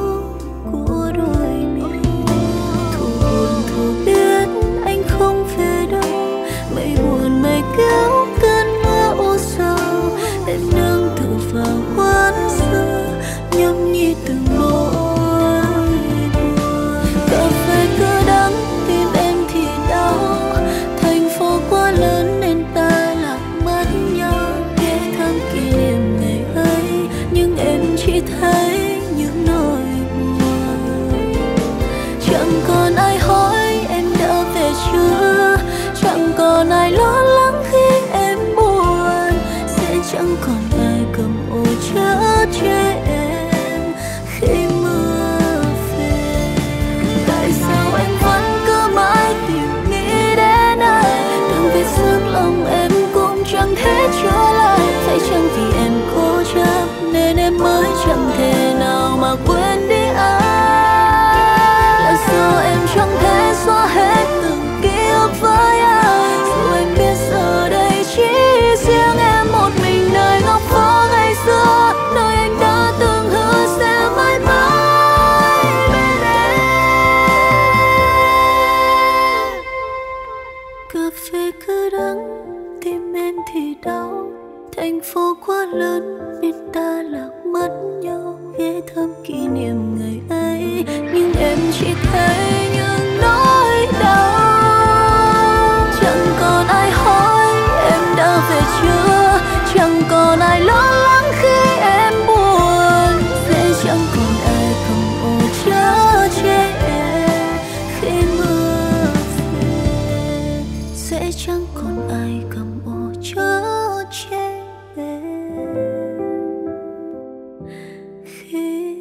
khi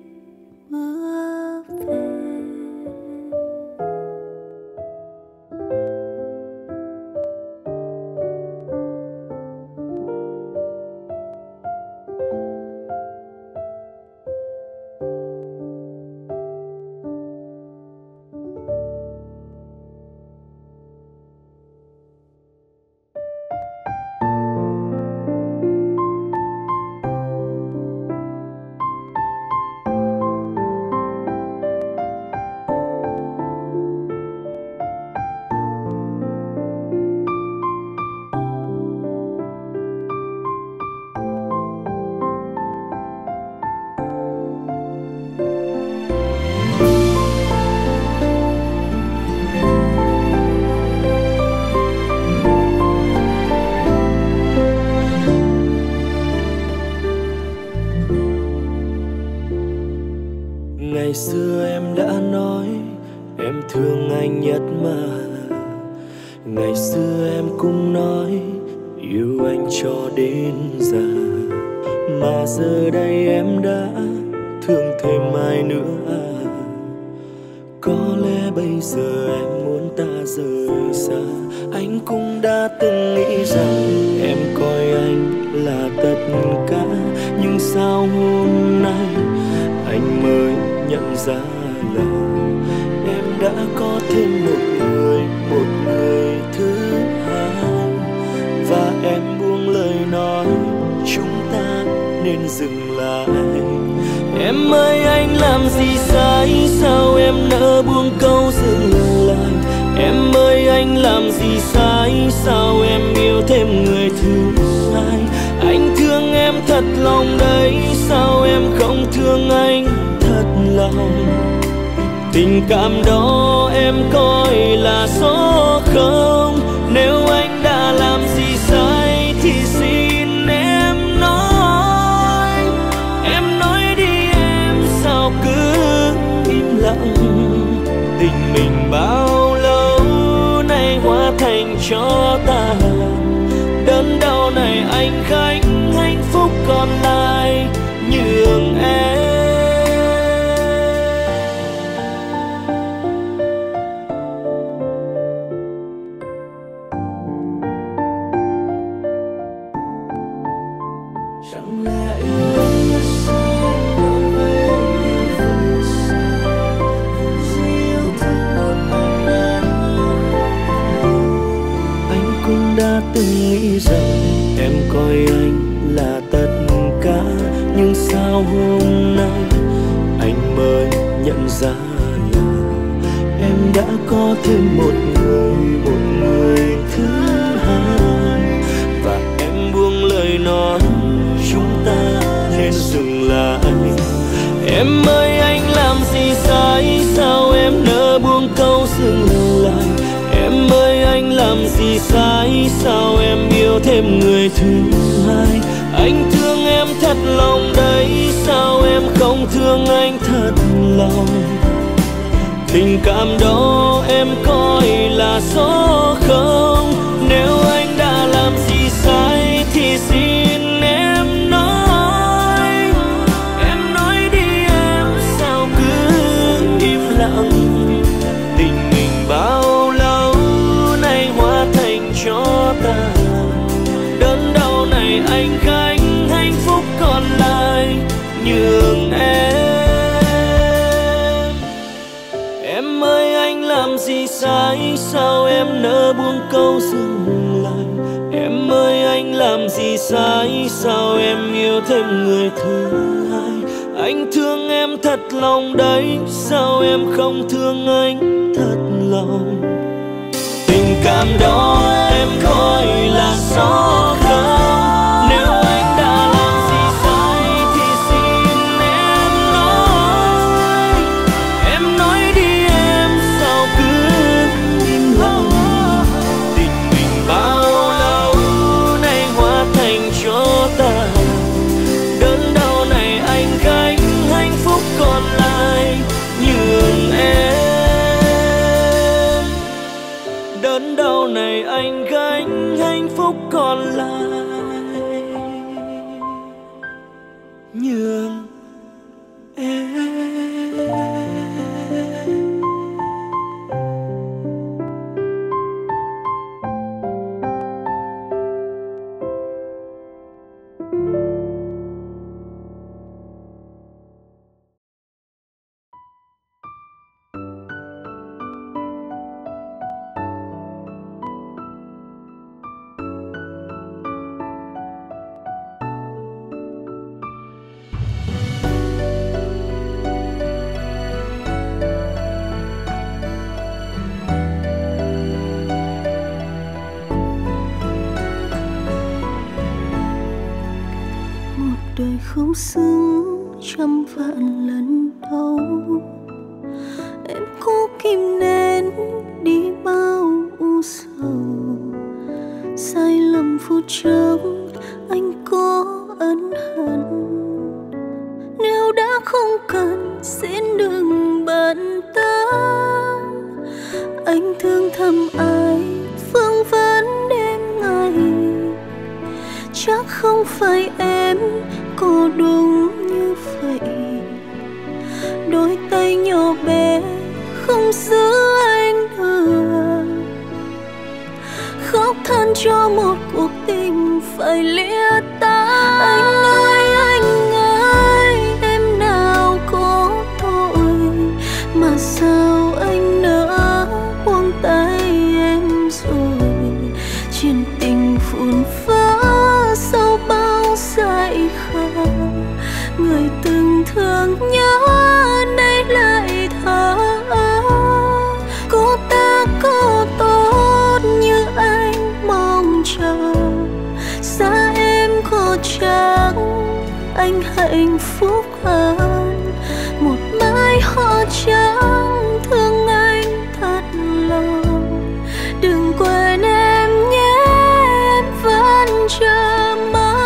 mưa về. Ngày xưa em đã nói em thương anh nhất mà. Ngày xưa em cũng nói yêu anh cho đến già. Mà giờ đây em đã thương thêm ai nữa à? Có lẽ bây giờ em muốn ta rời xa. Anh cũng đã từng nghĩ rằng em coi anh là tất cả. Nhưng sao hôm nay anh mới nhận ra là em đã có thêm một người, một người thứ hai. Và em buông lời nói chúng ta nên dừng lại. Em ơi anh làm gì sai, sao em nỡ buông câu dừng lại. Em ơi anh làm gì sai, sao em yêu thêm người thứ hai. Anh thương em thật lòng đấy, sao em không thương anh thật lòng. Tình cảm đó em coi là số không. Nếu anh đã làm gì sai thì xin em nói. Em nói đi em, sao cứ im lặng. Tình mình bao lâu nay hóa thành cho tàn. Đớn đau này anh gánh, hạnh phúc còn lại nhường em. Chẳng lẽ yêu anh là sao đâu về về sao. Chỉ yêu thương một ai đó. Anh cũng đã từng nghĩ rằng em coi anh là tất cả. Nhưng sao hôm nay anh mới nhận ra là em đã có thêm một người, một người thứ hai. Và em buông lời nói chúng ta nên dừng lại. Em ơi anh làm gì sai, sao em nỡ buông câu dừng lại. Em ơi anh làm gì sai, sao em yêu thêm người thứ hai. Anh thương em thật lòng đấy, sao em không thương anh thật lòng. Tình cảm đó em coi là số không. Nếu anh đã làm gì sai thì xin em nói. Em nói đi em, sao cứ im lặng. Tình mình bao lâu nay hóa thành cho tàn. Đớn đau này anh gánh, hạnh phúc còn lại nhường em. Em ơi anh làm gì sai, sao em nỡ buông câu dừng lại. Em ơi anh làm gì sai, sao em yêu thêm người thứ hai. Anh thương em thật lòng đấy, sao em không thương anh thật lòng. Tình cảm đó em coi là số không. Nếu anh đã làm gì sai thì xin em nói. Em nói đi em, sao cứ im lặng. Tình mình bao lâu nay hóa thành cho tàn. Đớn đau này anh gánh, hạnh phúc còn lại nhường em. Đớn đau này anh gánh, hạnh phúc còn lại nhường em. Đời không xứng trăm vạn lần đâu, em cố kìm nén đi bao u sầu. Sai lầm phút chốc anh có ân hận, nếu đã không cần xin đừng bận tâm. Anh thương thầm ai phương vấn đêm ngày, chắc không phải em cô đúng như vậy. Đôi tay nhỏ bé không giữ anh được, khóc than cho một cuộc tình phải lìa tay. Anh ơi anh ơi, em nào có tội mà sao anh nỡ buông tay em rồi. Chuyện tình phun phá sau bao dại khờ, người từng thương nhớ nay lại thở. Cô ta có tốt như anh mong chờ, xa em có chắc anh hạnh phúc hơn. Một mái hoa trắng thương anh thật lòng, đừng quên em nhé, em vẫn chờ mong.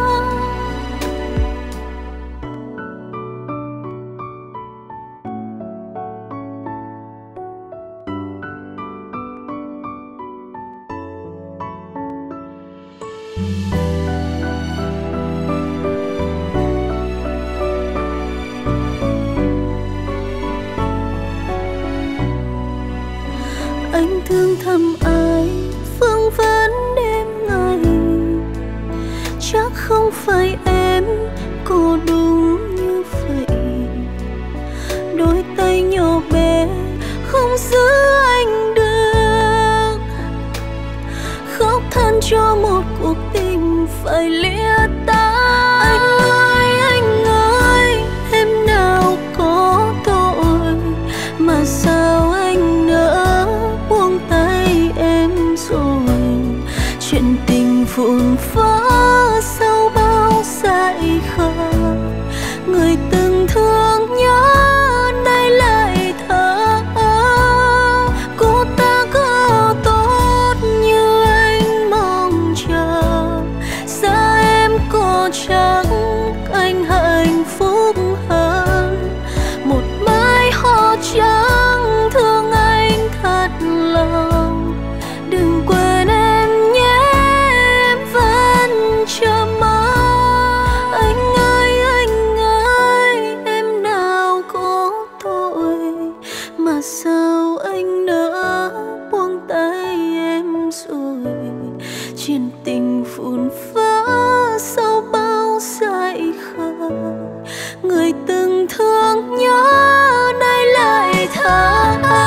Anh thương thầm ai phương vấn đêm ngày, chắc không phải em cô đúng như vậy. Đôi tay nhỏ bé không giữ anh được, khóc than cho một cuộc tình phải lìa tay. Anh ơi anh ơi, em nào có tội mà sao anh nỡ buông tay em rồi. Chuyện tình phun phá sau bao dại khờ, người từng thương nhớ nay lại thở. Cô ta có tốt như anh mong chờ, xa em có chắc anh hạnh phúc hơn. Một mái hoa trắng thương anh thật lòng, đừng quên em nhé, em vẫn chờ mong. Anh ơi anh ơi, em nào có tội mà sao anh nỡ buông tay em rồi. Chuyện tình phun phá sau bao dại khờ, người từng thương nhớ nay lại thở.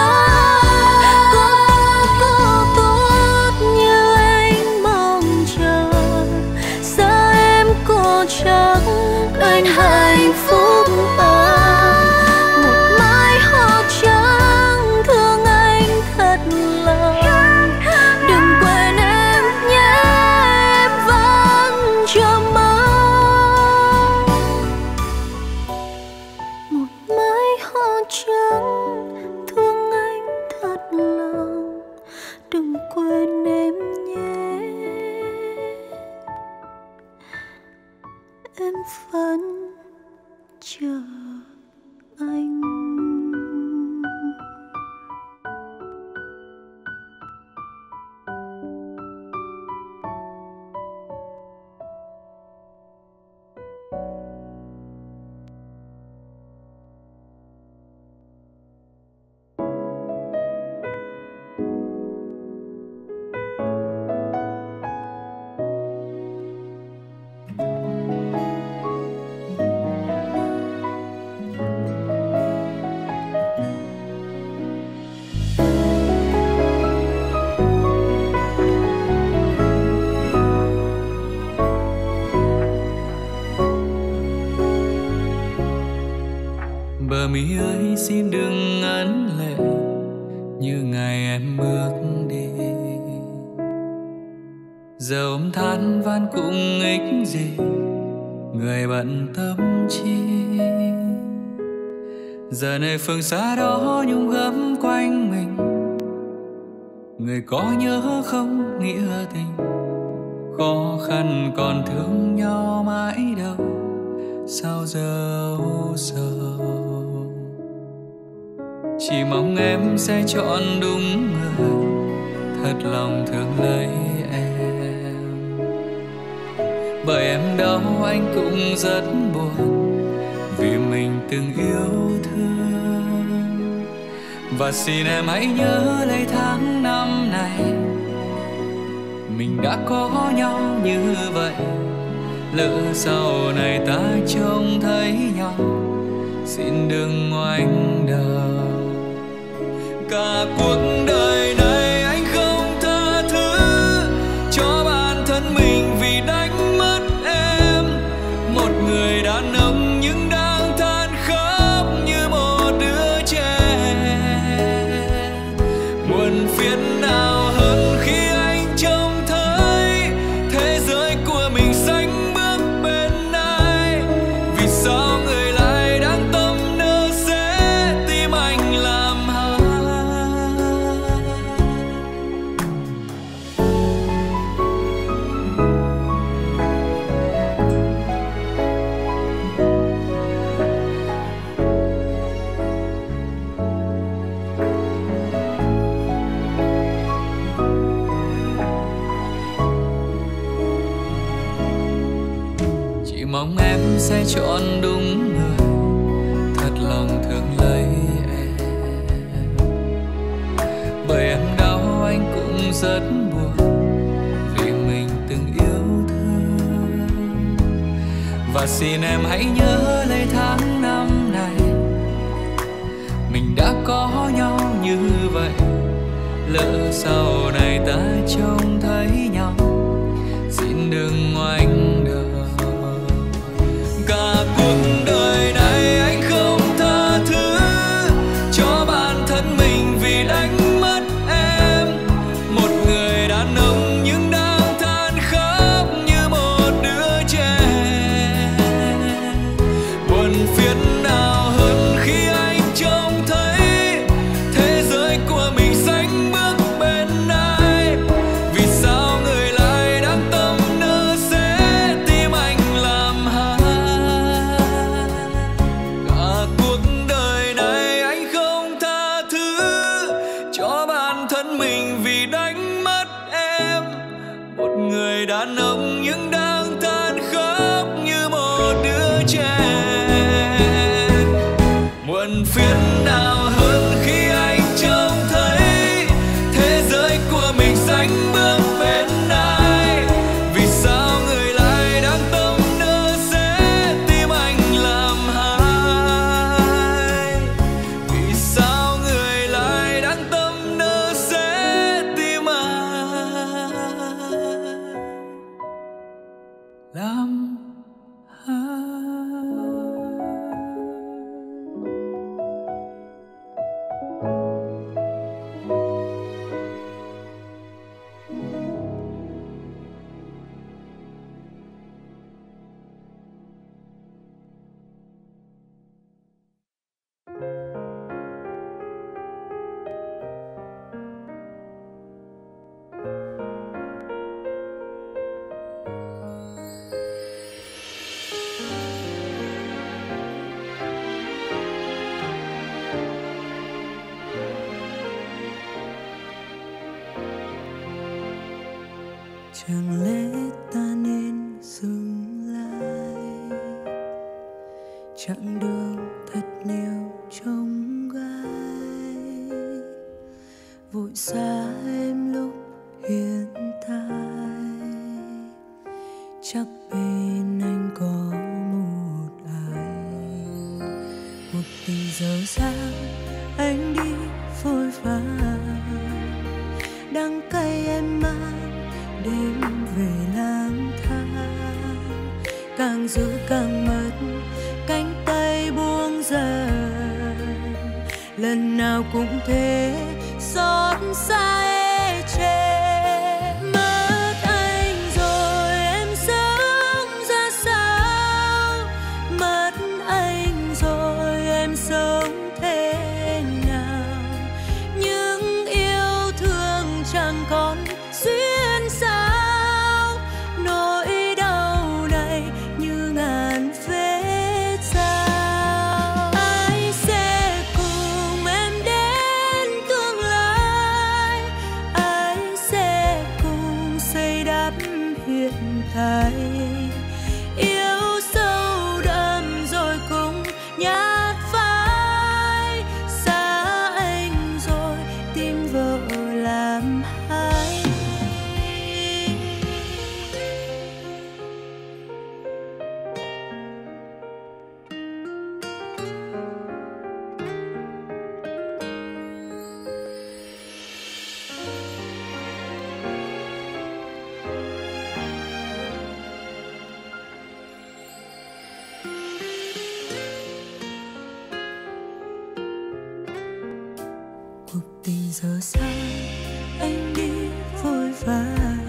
Có tốt như anh mong chờ, xa em có chắc anh hạnh phúc hơn. Một mái hoa trắng thương anh thật lòng, đừng quên em nhé, em vẫn chờ mong. Một mái hoa trắng thương anh thật lòng, đừng quên em nhé, em vẫn chờ anh. bờ mi ơi xin đừng ngấn lệ như ngày em bước đi. Giờ ôm than van cũng ích gì, người bận tâm chi. Giờ này phương xa đó nhung gấm quanh mình, người có nhớ không nghĩa tình. Khó khăn còn thương nhau mãi đâu, sao giờ u sầu. Chỉ mong em sẽ chọn đúng người, thật lòng thương lấy em. Bởi em đau anh cũng rất buồn, vì mình từng yêu thương. Và xin em hãy nhớ lấy tháng năm này, mình đã có nhau như vậy. Lỡ sau này ta trông thấy nhau, xin đừng ngoảnh đầu. Cả cuộc đời này anh không tha thứ cho bản thân mình vì đánh mất em. Một người đàn ông nhưng đang than khóc như một đứa trẻ. Muộn phiền nào hơn khi anh trông thấy thế giới của mình xanh bước bên ai. Vì sao người lại đang tâm nỡ sẽ tim anh làm hại. Chỉ mong em sẽ chọn đúng người, thật lòng thương lấy em. Bởi em đau anh cũng rất buồn, vì mình từng yêu thương. Và xin em hãy nhớ lấy tháng năm này, mình đã có nhau như vậy. Lỡ sau này ta trông thấy nhau, xin đừng ngoảnh đầu. Cả cuộc đời này anh không tha thứ cho bản thân mình vì đánh mất em. Một người đàn ông nhưng đang than khóc như một đứa trẻ. Buồn phiền nào hơn khi anh trông thấy thế giới của mình xanh bước bên ai. Vì sao người lại đang tâm nỡ sẽ tim anh làm hại. Cả cuộc đời này anh không tha thứ cho bản thân mình vì đánh mất em. Một người đàn ông nhưng đang than khóc như một đứa trẻ. Muộn phiền nào hơn khi anh trông thấy thế giới của mình xanh bước bên ai. Vì sao người lại đang tâm nỡ sẽ tim anh làm hại. Vì sao người lại đang tâm nỡ sẽ tim anh làm hại. Chẳng lẽ ta nên dừng lại chặng đường thật nhiều trông gai. Vội xa em lúc hiện tại, chắc bên anh có một ai. Một tình dở dang anh đi vội vàng, đắng cay em mang đêm về lang thang. Càng giữ càng mất, cánh tay buông rời. lần nào cũng thế, xót xa ê chề. Mất anh rồi em sống ra sao, mất anh rồi em sống thế nào. Những yêu thương chẳng còn xuyên sao, nỗi đau này như ngàn vết dao. Ai sẽ cùng em đến tương lai, ai sẽ cùng xây đắp hiện tại. Yêu sâu đậm rồi cũng nhạt phai, xa anh rồi tìm vợ làm hai. Cuộc tình giờ xa, anh đi vội vã,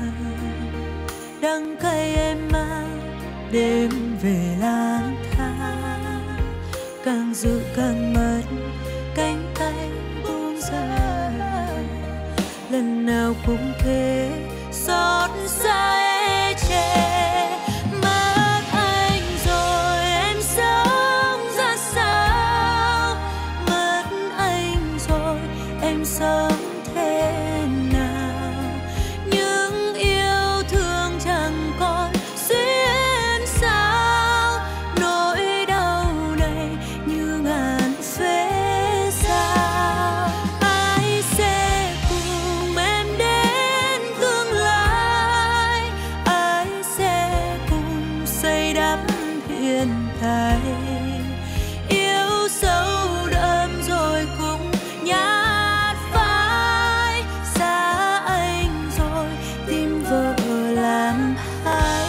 đắng cay em mang đêm về lang thang. Càng giữ càng mất, cánh tay buông ra, lần nào cũng thế, xót xa ê chề. Mất anh rồi em sống ra sao, mất anh rồi em sống thế nào. Những yêu thương chẳng còn xuyên sao, nỗi đau này như ngàn vết dao. Ai sẽ cùng em đến tương lai, ai sẽ cùng xây đắp hiện tại. Yêu sâu đậm rồi cũng nhạt phai, xa anh rồi tìm vợ làm hai.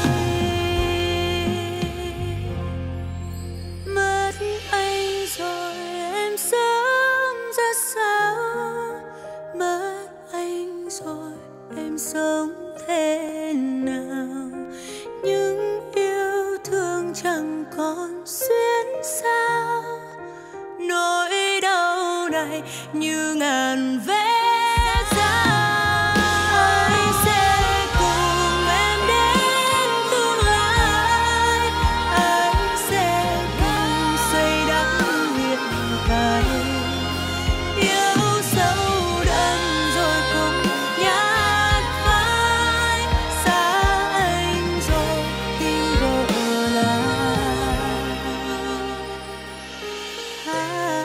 Mất anh rồi em sống ra sao, mất anh rồi em sống thế nào. Những yêu thương chẳng còn xuyên sao, nỗi đau này như ngàn vết dao. Ai sẽ cùng em đến tương lai, ai sẽ cùng xây đắp hiện tại. Yêu sâu đậm rồi cũng nhạt phai, xa anh rồi tìm vợ làm hai.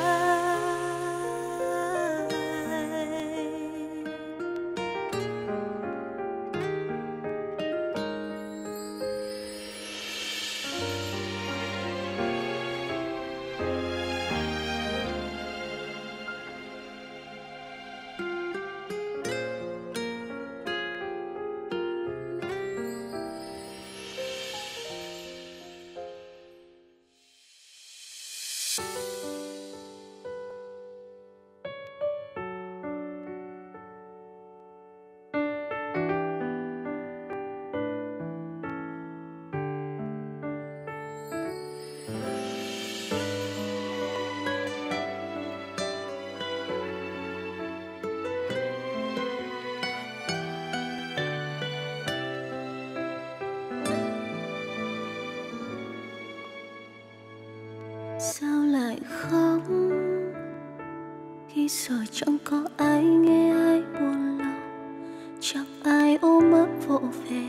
Sao lại khóc khi rồi chẳng có ai nghe ai buồn lòng, chẳng ai ôm ấp vỗ về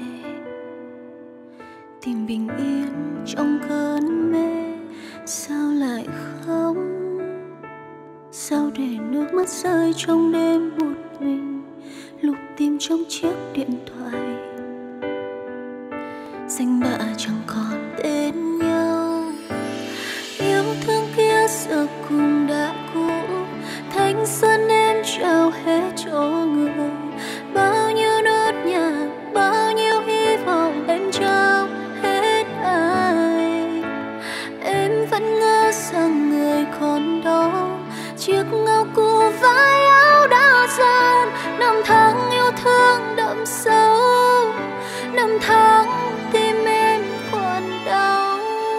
tìm bình yên trong cơn mê. Sao lại khóc, sao để nước mắt rơi trong đêm một mình, lục tìm trong chiếc điện thoại danh bạ chẳng còn tên nhau. Yêu thương kia giờ cùng đã cũ, thanh xuân em trao hết cho người. Bao nhiêu nốt nhạc, bao nhiêu hy vọng em trao hết ai. Em vẫn ngỡ rằng người còn đó chiếc áo cũ vai áo đã dần. Năm tháng yêu thương đậm sâu, năm tháng tim em còn đau.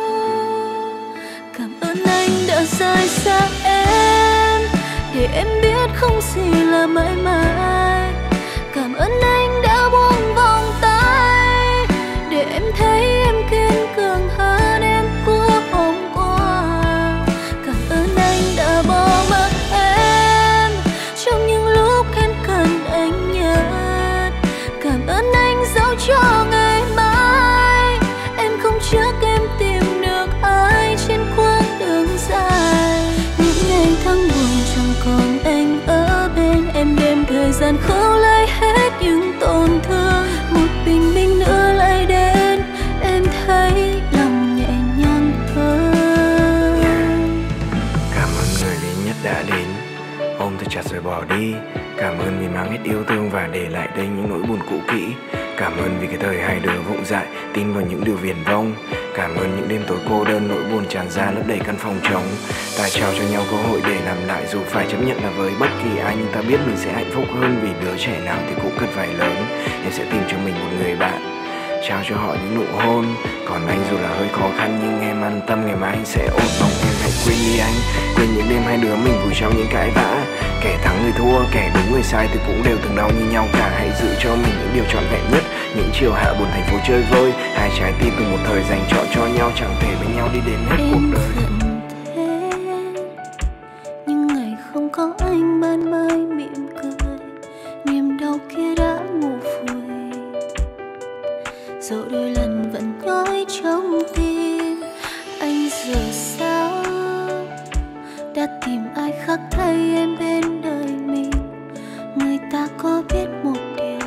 Cảm ơn anh đã rời xa em, để em biết không gì là mãi mãi. Cảm ơn anh đã buông vòng tay, để em thấy em kiên cường hơn em của hôm qua. Cảm ơn anh đã bỏ mặc em trong những lúc em cần anh nhất. Cảm ơn anh dẫu cho ngày mai em không chắc em tìm được ai trên quãng đường dài. Những ngày tháng buồn chẳng còn anh ở bên em, đêm thời gian khâu lại hết những tổn thương. Một bình minh nữa lại đến, em thấy lòng nhẹ nhàng hơn. Cảm ơn người duy nhất đã đến, ôm tôi chặt rồi bỏ đi. Cảm ơn vì mang hết yêu thương và để lại đây những nỗi buồn cũ kỹ. Cảm ơn vì cái thời hai đứa vụng dại tin vào những điều viển vông. Cảm ơn những đêm tối cô đơn, nỗi buồn tràn ra lấp đầy căn phòng trống. Ta trao cho nhau cơ hội để làm lại, dù phải chấp nhận là với bất kỳ ai, nhưng ta biết mình sẽ hạnh phúc hơn, vì đứa trẻ nào thì cũng cần phải lớn. Em sẽ tìm cho mình một người bạn, trao cho họ những nụ hôn. Còn anh dù là hơi khó khăn nhưng em an tâm, ngày mai anh sẽ ổn. Mong em hãy quên đi anh, quên những đêm hai đứa mình vùi trong những cãi vã. Kẻ thắng người thua, kẻ đúng người sai thì cũng đều từng đau như nhau cả. Hãy giữ cho mình những điều trọn vẹn nhất, những chiều hạ buồn thành phố chơi vơi. Hai trái tim từ một thời dành chọn cho nhau, chẳng thể với nhau đi đến hết em cuộc đời. thế, nhưng ngày không có anh ban mai mỉm cười, niềm đau kia đã ngủ phùi. Dẫu đôi lần vẫn nhói trong tim, anh giờ sao đã tìm ai khác thay em bên đời mình. Người ta có biết một điều,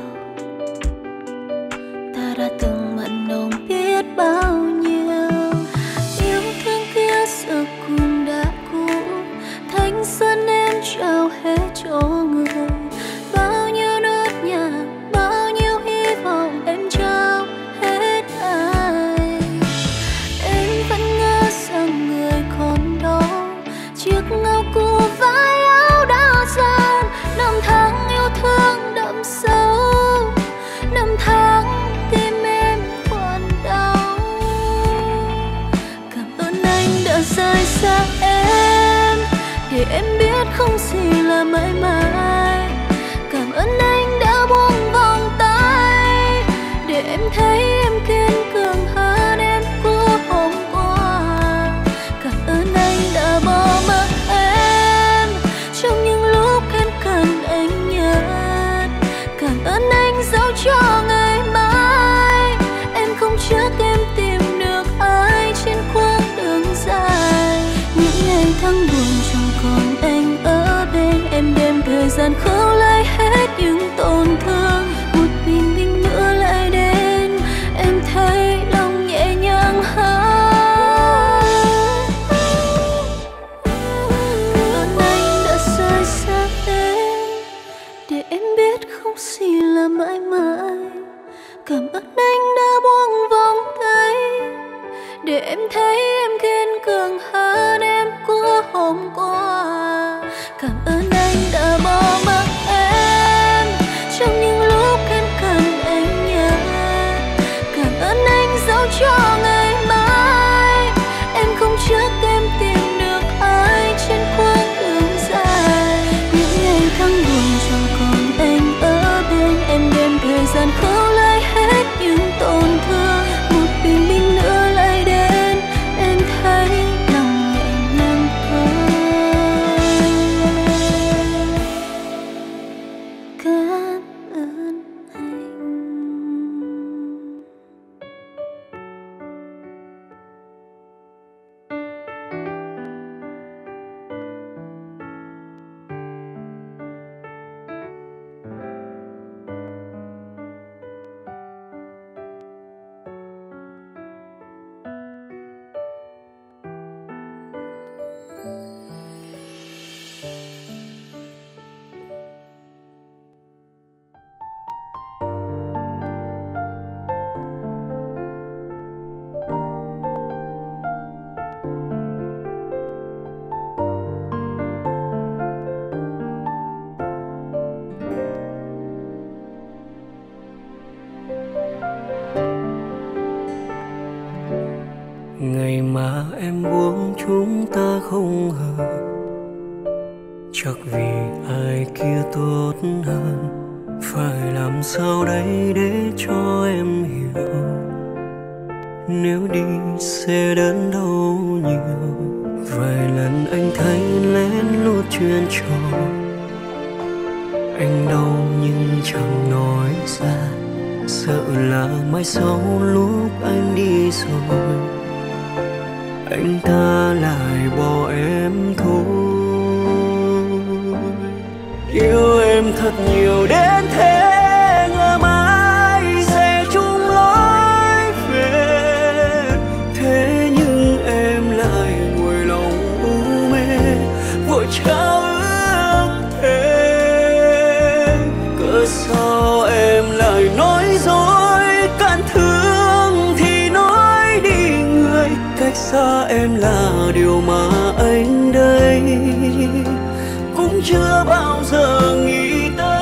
ta đã từng mặn nồng biết bao nhiêu. Yêu thương kia giờ cũng đã cũ, thanh xuân em trao hết cho người. Bao nhiêu nốt nhạc, bao nhiêu hy vọng em trao hết ai. Em vẫn ngỡ rằng người còn đó, chiếc áo cũ vai áo đã dần. Năm tháng yêu thương đậm sâu, năm tháng tim em còn đau. Cảm ơn anh đã rời xa em, để em biết không gì là mãi mãi. Cảm ơn anh đã buông vòng tay, để em thấy em kiên cường hơn em của hôm qua. Cảm ơn anh đã bỏ mặc em trong những lúc em cần anh nhất. Cảm ơn anh dẫu cho ngày mai em không chắc em tìm được ai trên quãng đường dài. Những ngày tháng buồn chẳng còn anh ở bên em, đêm thời gian khâu lại hết những tổn thương. Một bình minh nữa lại đến, em thấy lòng nhẹ nhàng hơn. Cảm ơn anh đã rời xa em, để em biết không gì là mãi mãi. Cảm ơn anh đã buông vòng tay, để em thấy em kiên cường hơn em của hôm qua. Cảm ơn anh đã bỏ mặc em trong những lúc em cần anh nhất. Cảm ơn anh dẫu cho ngày mai em không chắc em tìm được ai trên quãng đường dài. Những ngày tháng buồn chẳng còn anh ở bên em, đêm thời gian khâu lại hết những tổn thương. Một bình minh nữa lại đến, em thấy lòng nhẹ nhàng hơn. buông chúng ta không hợp, chắc vì ai kia tốt hơn. Phải làm sao đây để cho em hiểu, nếu đi sẽ đớn đau nhiều. Vài lần anh thấy lén lút chuyện trò, anh đau nhưng chẳng nói ra, sợ là mai sau lúc anh đi rồi anh ta lại bỏ em thôi. Yêu em thật nhiều đến thế, ngờ mãi sẽ chung lối về. Thế nhưng em lại ngồi lòng u mê, vội trao ước thề. Cớ sao em lại nói dối, cạn thương thì nói đi người. Cách xa em là điều mà anh đây cũng chưa bao giờ nghĩ tới.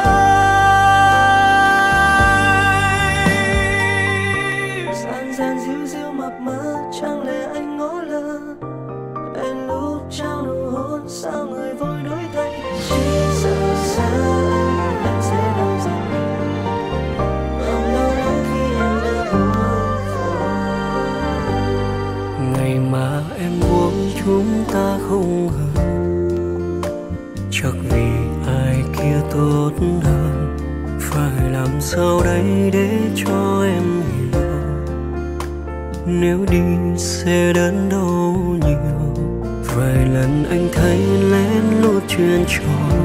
Gian gian díu díu mập mờ, chẳng lẽ anh ngó lơ. Em lúc trao nụ hôn, sao người vội đổi thay. Chỉ sợ xa anh, em sẽ đau dần. Không đau lắm khi em đã buông rồi. Ngày mà em buông chúng ta không hợp, chắc vì ai kia tốt hơn. Phải làm sao đây để cho em hiểu, nếu đi sẽ đớn đau nhiều. Vài lần anh thấy lén lút chuyện trò,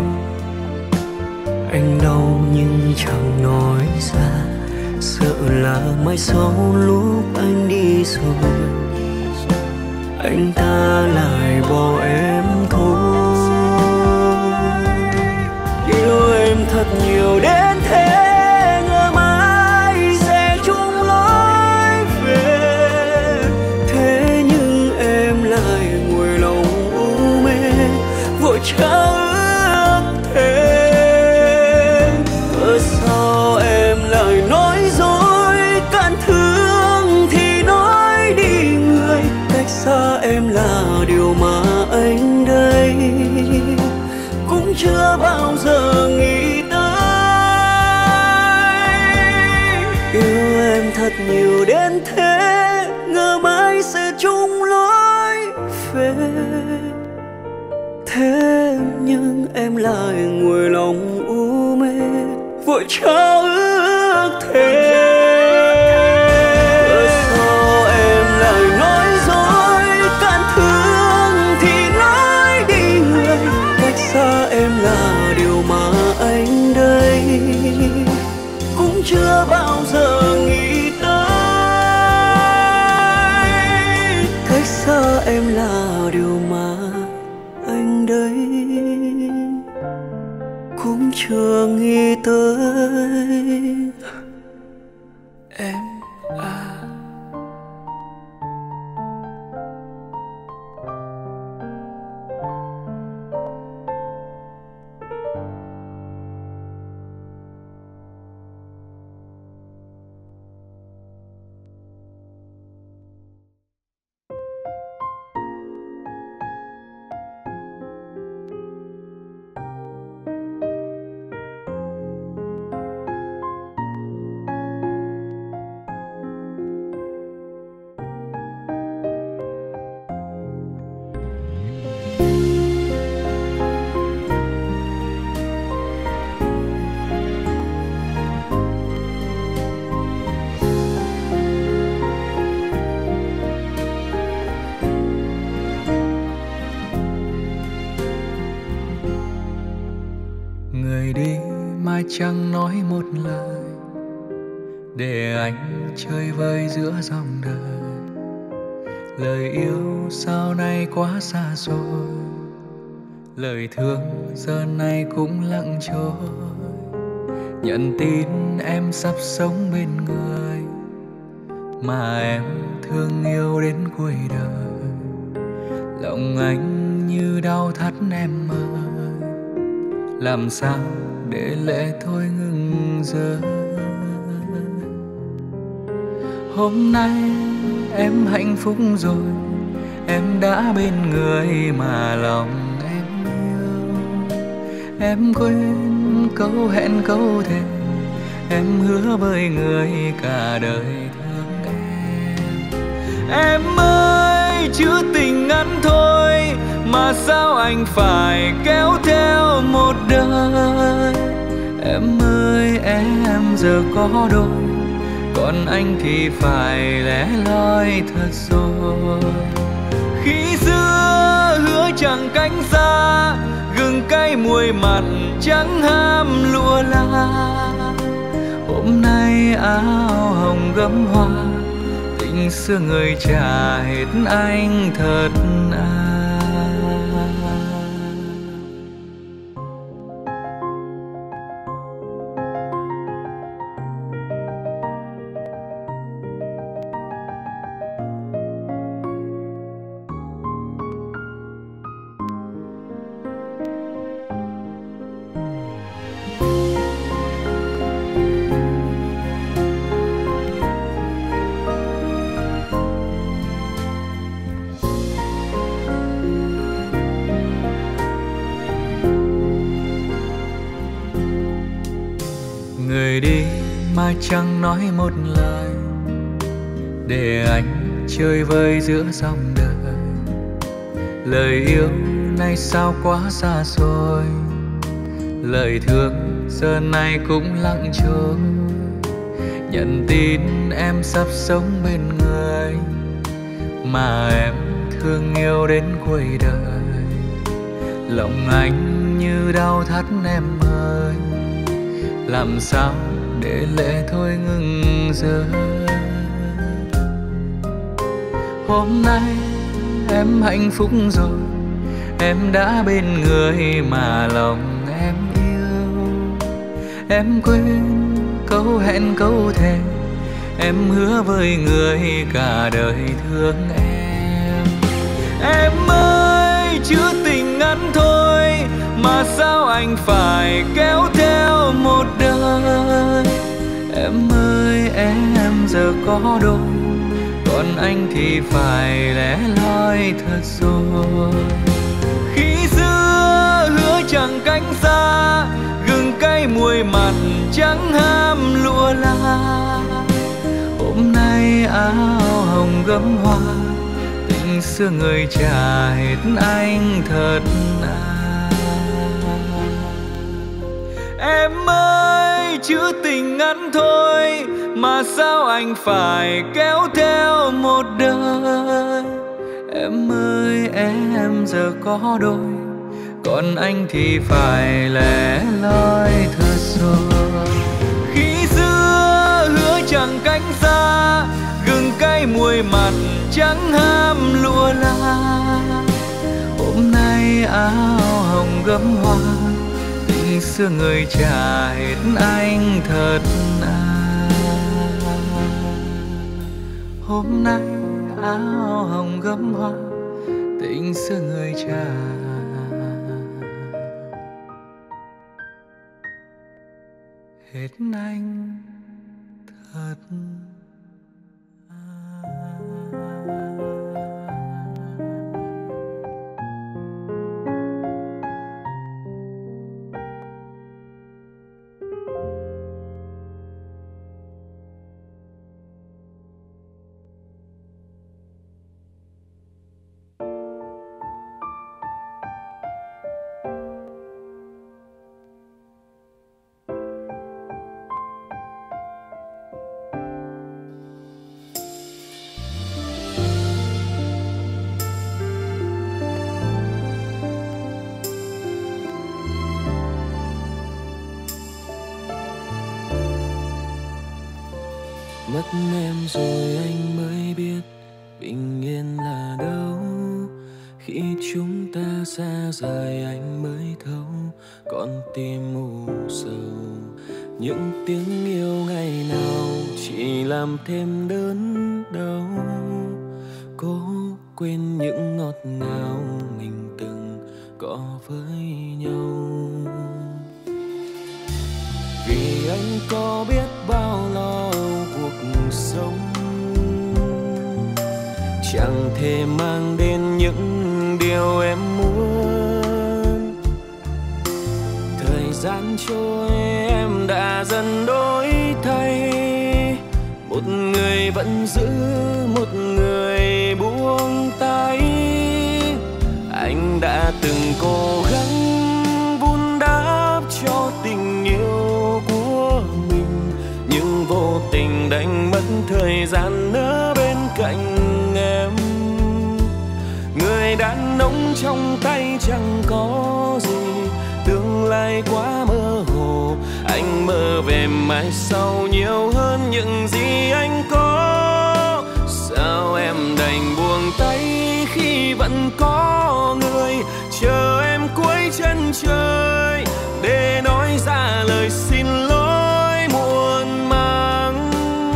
anh đau nhưng chẳng nói ra, sợ là mai sau lúc anh đi rồi anh ta lại bỏ em thôi. Yêu em thật nhiều đến thế, ngờ mãi sẽ chung lối về. Thế nhưng em lại ngồi lòng u mê, vội trao ước thề. Cớ sao em lại nói dối, cạn thương thì nói đi người. Cách xa em là điều mà anh đây cũng chưa bao giờ nghĩ tới. Yêu em thật nhiều đến thế, ngờ mãi sẽ chung lối về. Thế nhưng em lại ngồi lòng u mê, vội trao ước thề. Cớ sao em lại nói dối, cạn thương thì nói đi người. Cách xa em là điều mà anh đây cũng chưa bao giờ nghĩ tới. Cách xa em là điều mà anh đây cũng chưa nghĩ tới. Em à. Chẳng nói một lời để anh chơi vơi giữa dòng đời. Lời yêu sau này quá xa xôi, lời thương giờ này cũng lặng trôi. Nhận tin em sắp sống bên người mà em thương yêu đến cuối đời. Lòng anh như đau thắt em ơi, làm sao để lệ thôi ngừng rơi. Hôm nay em hạnh phúc rồi, em đã bên người mà lòng em yêu. Em quên câu hẹn câu thề, em hứa với người cả đời thương em. Em ơi, chữ tình ngắn thôi mà sao anh phải kéo theo một đời. Em ơi em giờ có đôi, còn anh thì phải lẻ loi thật rồi. Khi xưa hứa chẳng cánh xa, gừng cay muối mặn chẳng ham lụa la. Hôm nay áo hồng gấm hoa, tình xưa người trả hết anh thật à. Người đi mà chẳng nói một lời, để anh chơi vơi giữa dòng đời. Lời yêu nay sao quá xa xôi, lời thương giờ này cũng lặng trôi. Nhận tin em sắp sống bên người mà em thương yêu đến cuối đời. Lòng anh như đau thắt em ơi, làm sao để lệ thôi ngừng rơi. Hôm nay em hạnh phúc rồi, em đã bên người mà lòng em yêu. Em quên câu hẹn câu thề, em hứa với người cả đời thương em. Em ơi, chữ tình ngắn thôi mà sao anh phải kéo theo một đời. Em ơi em giờ có đôi, còn anh thì phải lẻ loi thật rồi. Khi xưa hứa chẳng cánh xa, gừng cay muối mặn chẳng ham lụa la. Hôm nay áo hồng gấm hoa, tình xưa người trả hết anh thật à. Em ơi, chữ tình ngắn thôi mà sao anh phải kéo theo một đời. Em ơi em giờ có đôi, còn anh thì phải lẻ loi thật rồi. Khi xưa hứa chẳng cánh xa, gừng cay muối mặn chẳng ham lụa la. Hôm nay áo hồng gấm hoa, tình xưa người trả hết anh thật à. Hôm nay áo hồng gấm hoa, tình xưa người trả hết anh thật mất em rồi anh mới biết bình yên là đâu. Khi chúng ta xa rời anh mới thấu con tim u sầu. Những tiếng yêu ngày nào chỉ làm thêm đớn đau. Cố quên những ngọt ngào mình từng có với nhau. Vì anh có biết bao lo cuộc sống chẳng thể mang đến những điều em muốn. Thời gian trôi em đã dần đổi thay, một người vẫn giữ, một người buông tay. Anh đã từng cố gắng vun đắp cho tình yêu của mình, nhưng vô tình đánh mất thời gian ở bên cạnh em. Người đàn ông trong tay chẳng có gì, tương lai quá mơ hồ. Anh mơ về mai sau nhiều hơn những gì anh có. Sao em đành buông tay khi vẫn có người chờ em cuối chân trời, để nói ra lời xin lỗi muộn màng.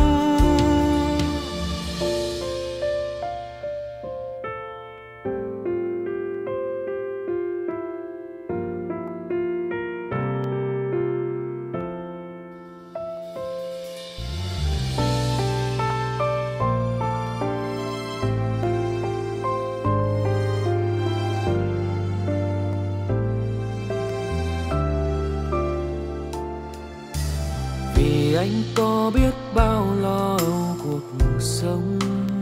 Anh có biết bao lo âu cuộc sống,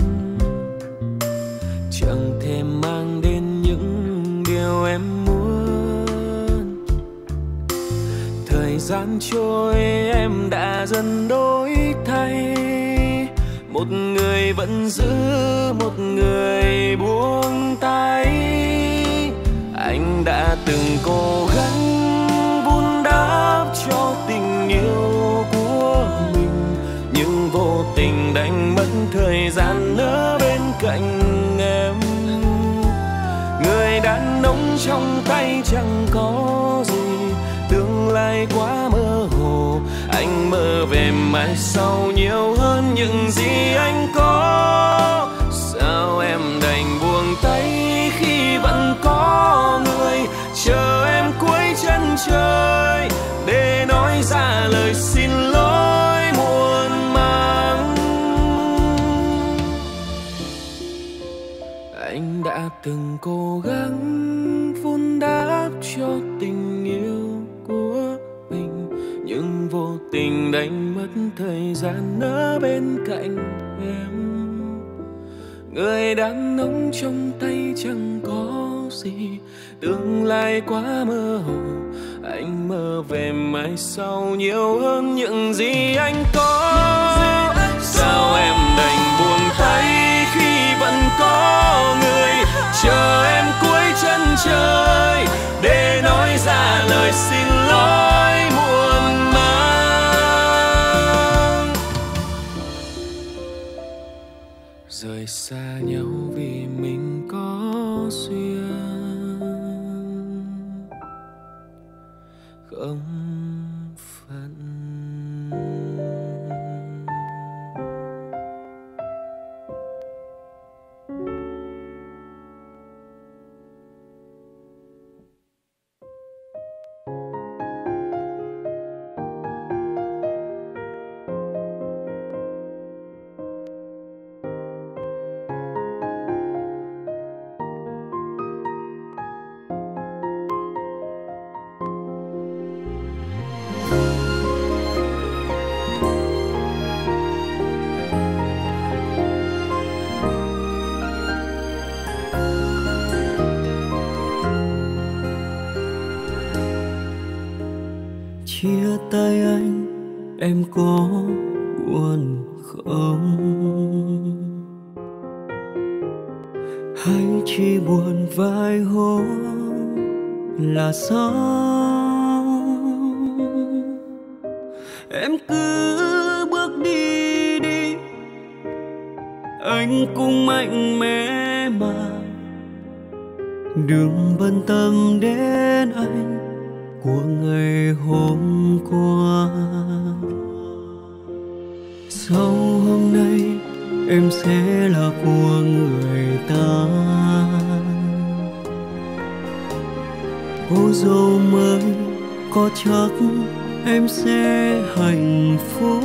chẳng thể mang đến những điều em muốn. Thời gian trôi em đã dần đổi thay, một người vẫn giữ, một người buông tay. Anh đã từng cố gắng vun đắp cho tình yêu của mình, nhưng vô tình đánh mất thời gian ở bên cạnh em. Người đàn ông trong tay chẳng có gì, tương lai quá mơ hồ. Anh mơ về mai sau nhiều hơn những gì anh có. Sao em đành buông tay khi vẫn có người chờ em cuối chân trời, để nói ra lời xin lỗi muộn màng. Anh đã từng cố gắng vun đắp cho tình yêu của mình, nhưng vô tình đánh mất thời gian ở bên cạnh em. Người đàn ông trong tay chẳng có gì, tương lai quá mơ hồ. Anh mơ về mai sau nhiều hơn những gì anh có. Sao em đành buông tay khi vẫn có người chờ em cuối chân trời, để nói ra lời xin lỗi muộn màng. Rời xa nhau vì mình có duyên không phận. Chia tay anh, em có buồn không? Hay chỉ buồn vài hôm là xong? Em cứ bước đi đi, anh cũng mạnh mẽ mà. Đừng bận tâm đến anh của ngày hôm qua. Sau hôm nay em sẽ là của người ta. Cô dâu mới có chắc em sẽ hạnh phúc.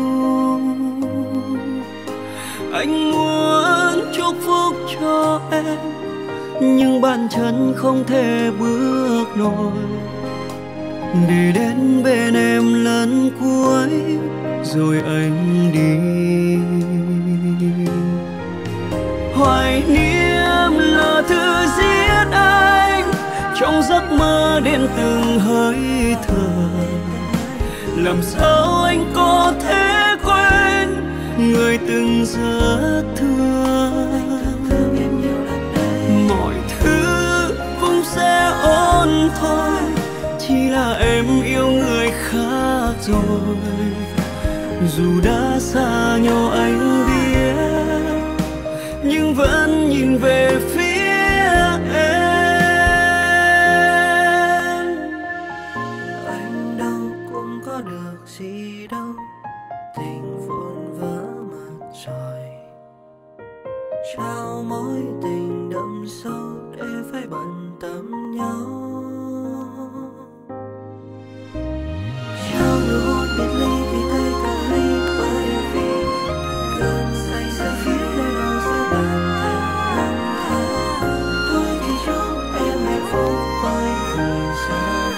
Anh muốn chúc phúc cho em nhưng bàn chân không thể bước nổi để đến bên em lần cuối rồi anh đi. Hoài niệm là thứ giết anh trong giấc mơ đến từng hơi thở. Làm sao anh có thể quên người từng rất thương. Mọi thứ cũng sẽ ổn thôi, chỉ là em yêu người khác rồi. Dù đã xa nhau anh biết, nhưng vẫn nhìn về phía em. Anh đâu cũng có được gì đâu, tình vụn vỡ mặt trời. Trao mối tình đậm sâu để phải bận tâm nhau. Trao nụ hôn biệt ly vì tay càng ly, bởi vì cơn say sẽ khiến nơi đâu giữa bàn tay năm tháng. Thôi thì chúc em hạnh phúc với người xa.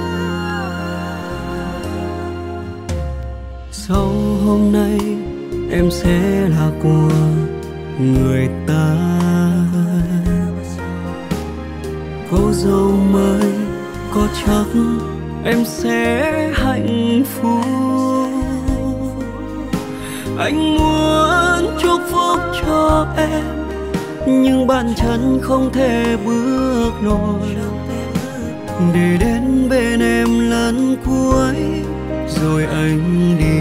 Sau hôm nay em sẽ là của người ta. Cô dâu mới có chắc em sẽ hạnh phúc. Anh muốn chúc phúc cho em, nhưng bàn chân không thể bước nổi để đến bên em lần cuối rồi anh đi.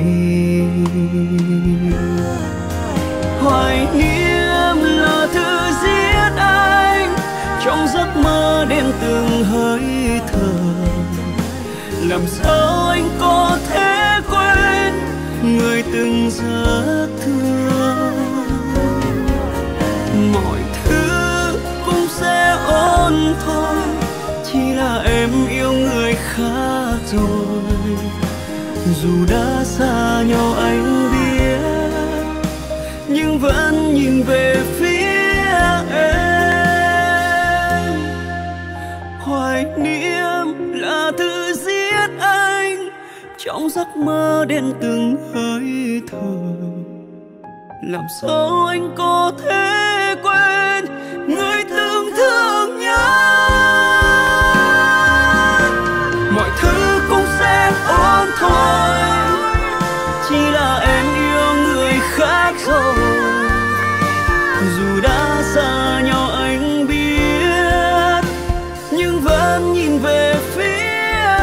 Hoài niệm là thứ giết anh trong giấc mơ đến từng hơi thở. Làm sao anh có thể quên người từng rất thương. Mọi thứ cũng sẽ ổn thôi, chỉ là em yêu người khác rồi. Dù đã xa nhau anh biết, nhưng vẫn nhìn về phía em. Hoài niệm là thứ giết anh trong giấc mơ đến từng hơi thở. Làm sao anh có thể quên người từng thương nhớ. Mọi thứ cũng sẽ ổn thôi, chỉ là em yêu người khác rồi. Dù đã xa nhau anh biết, nhưng vẫn nhìn về phía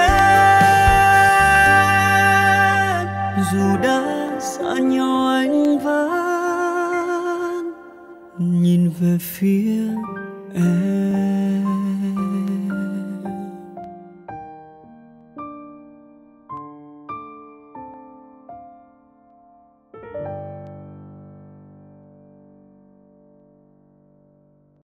em. Dù đã xa nhau anh vẫn nhìn về phía em.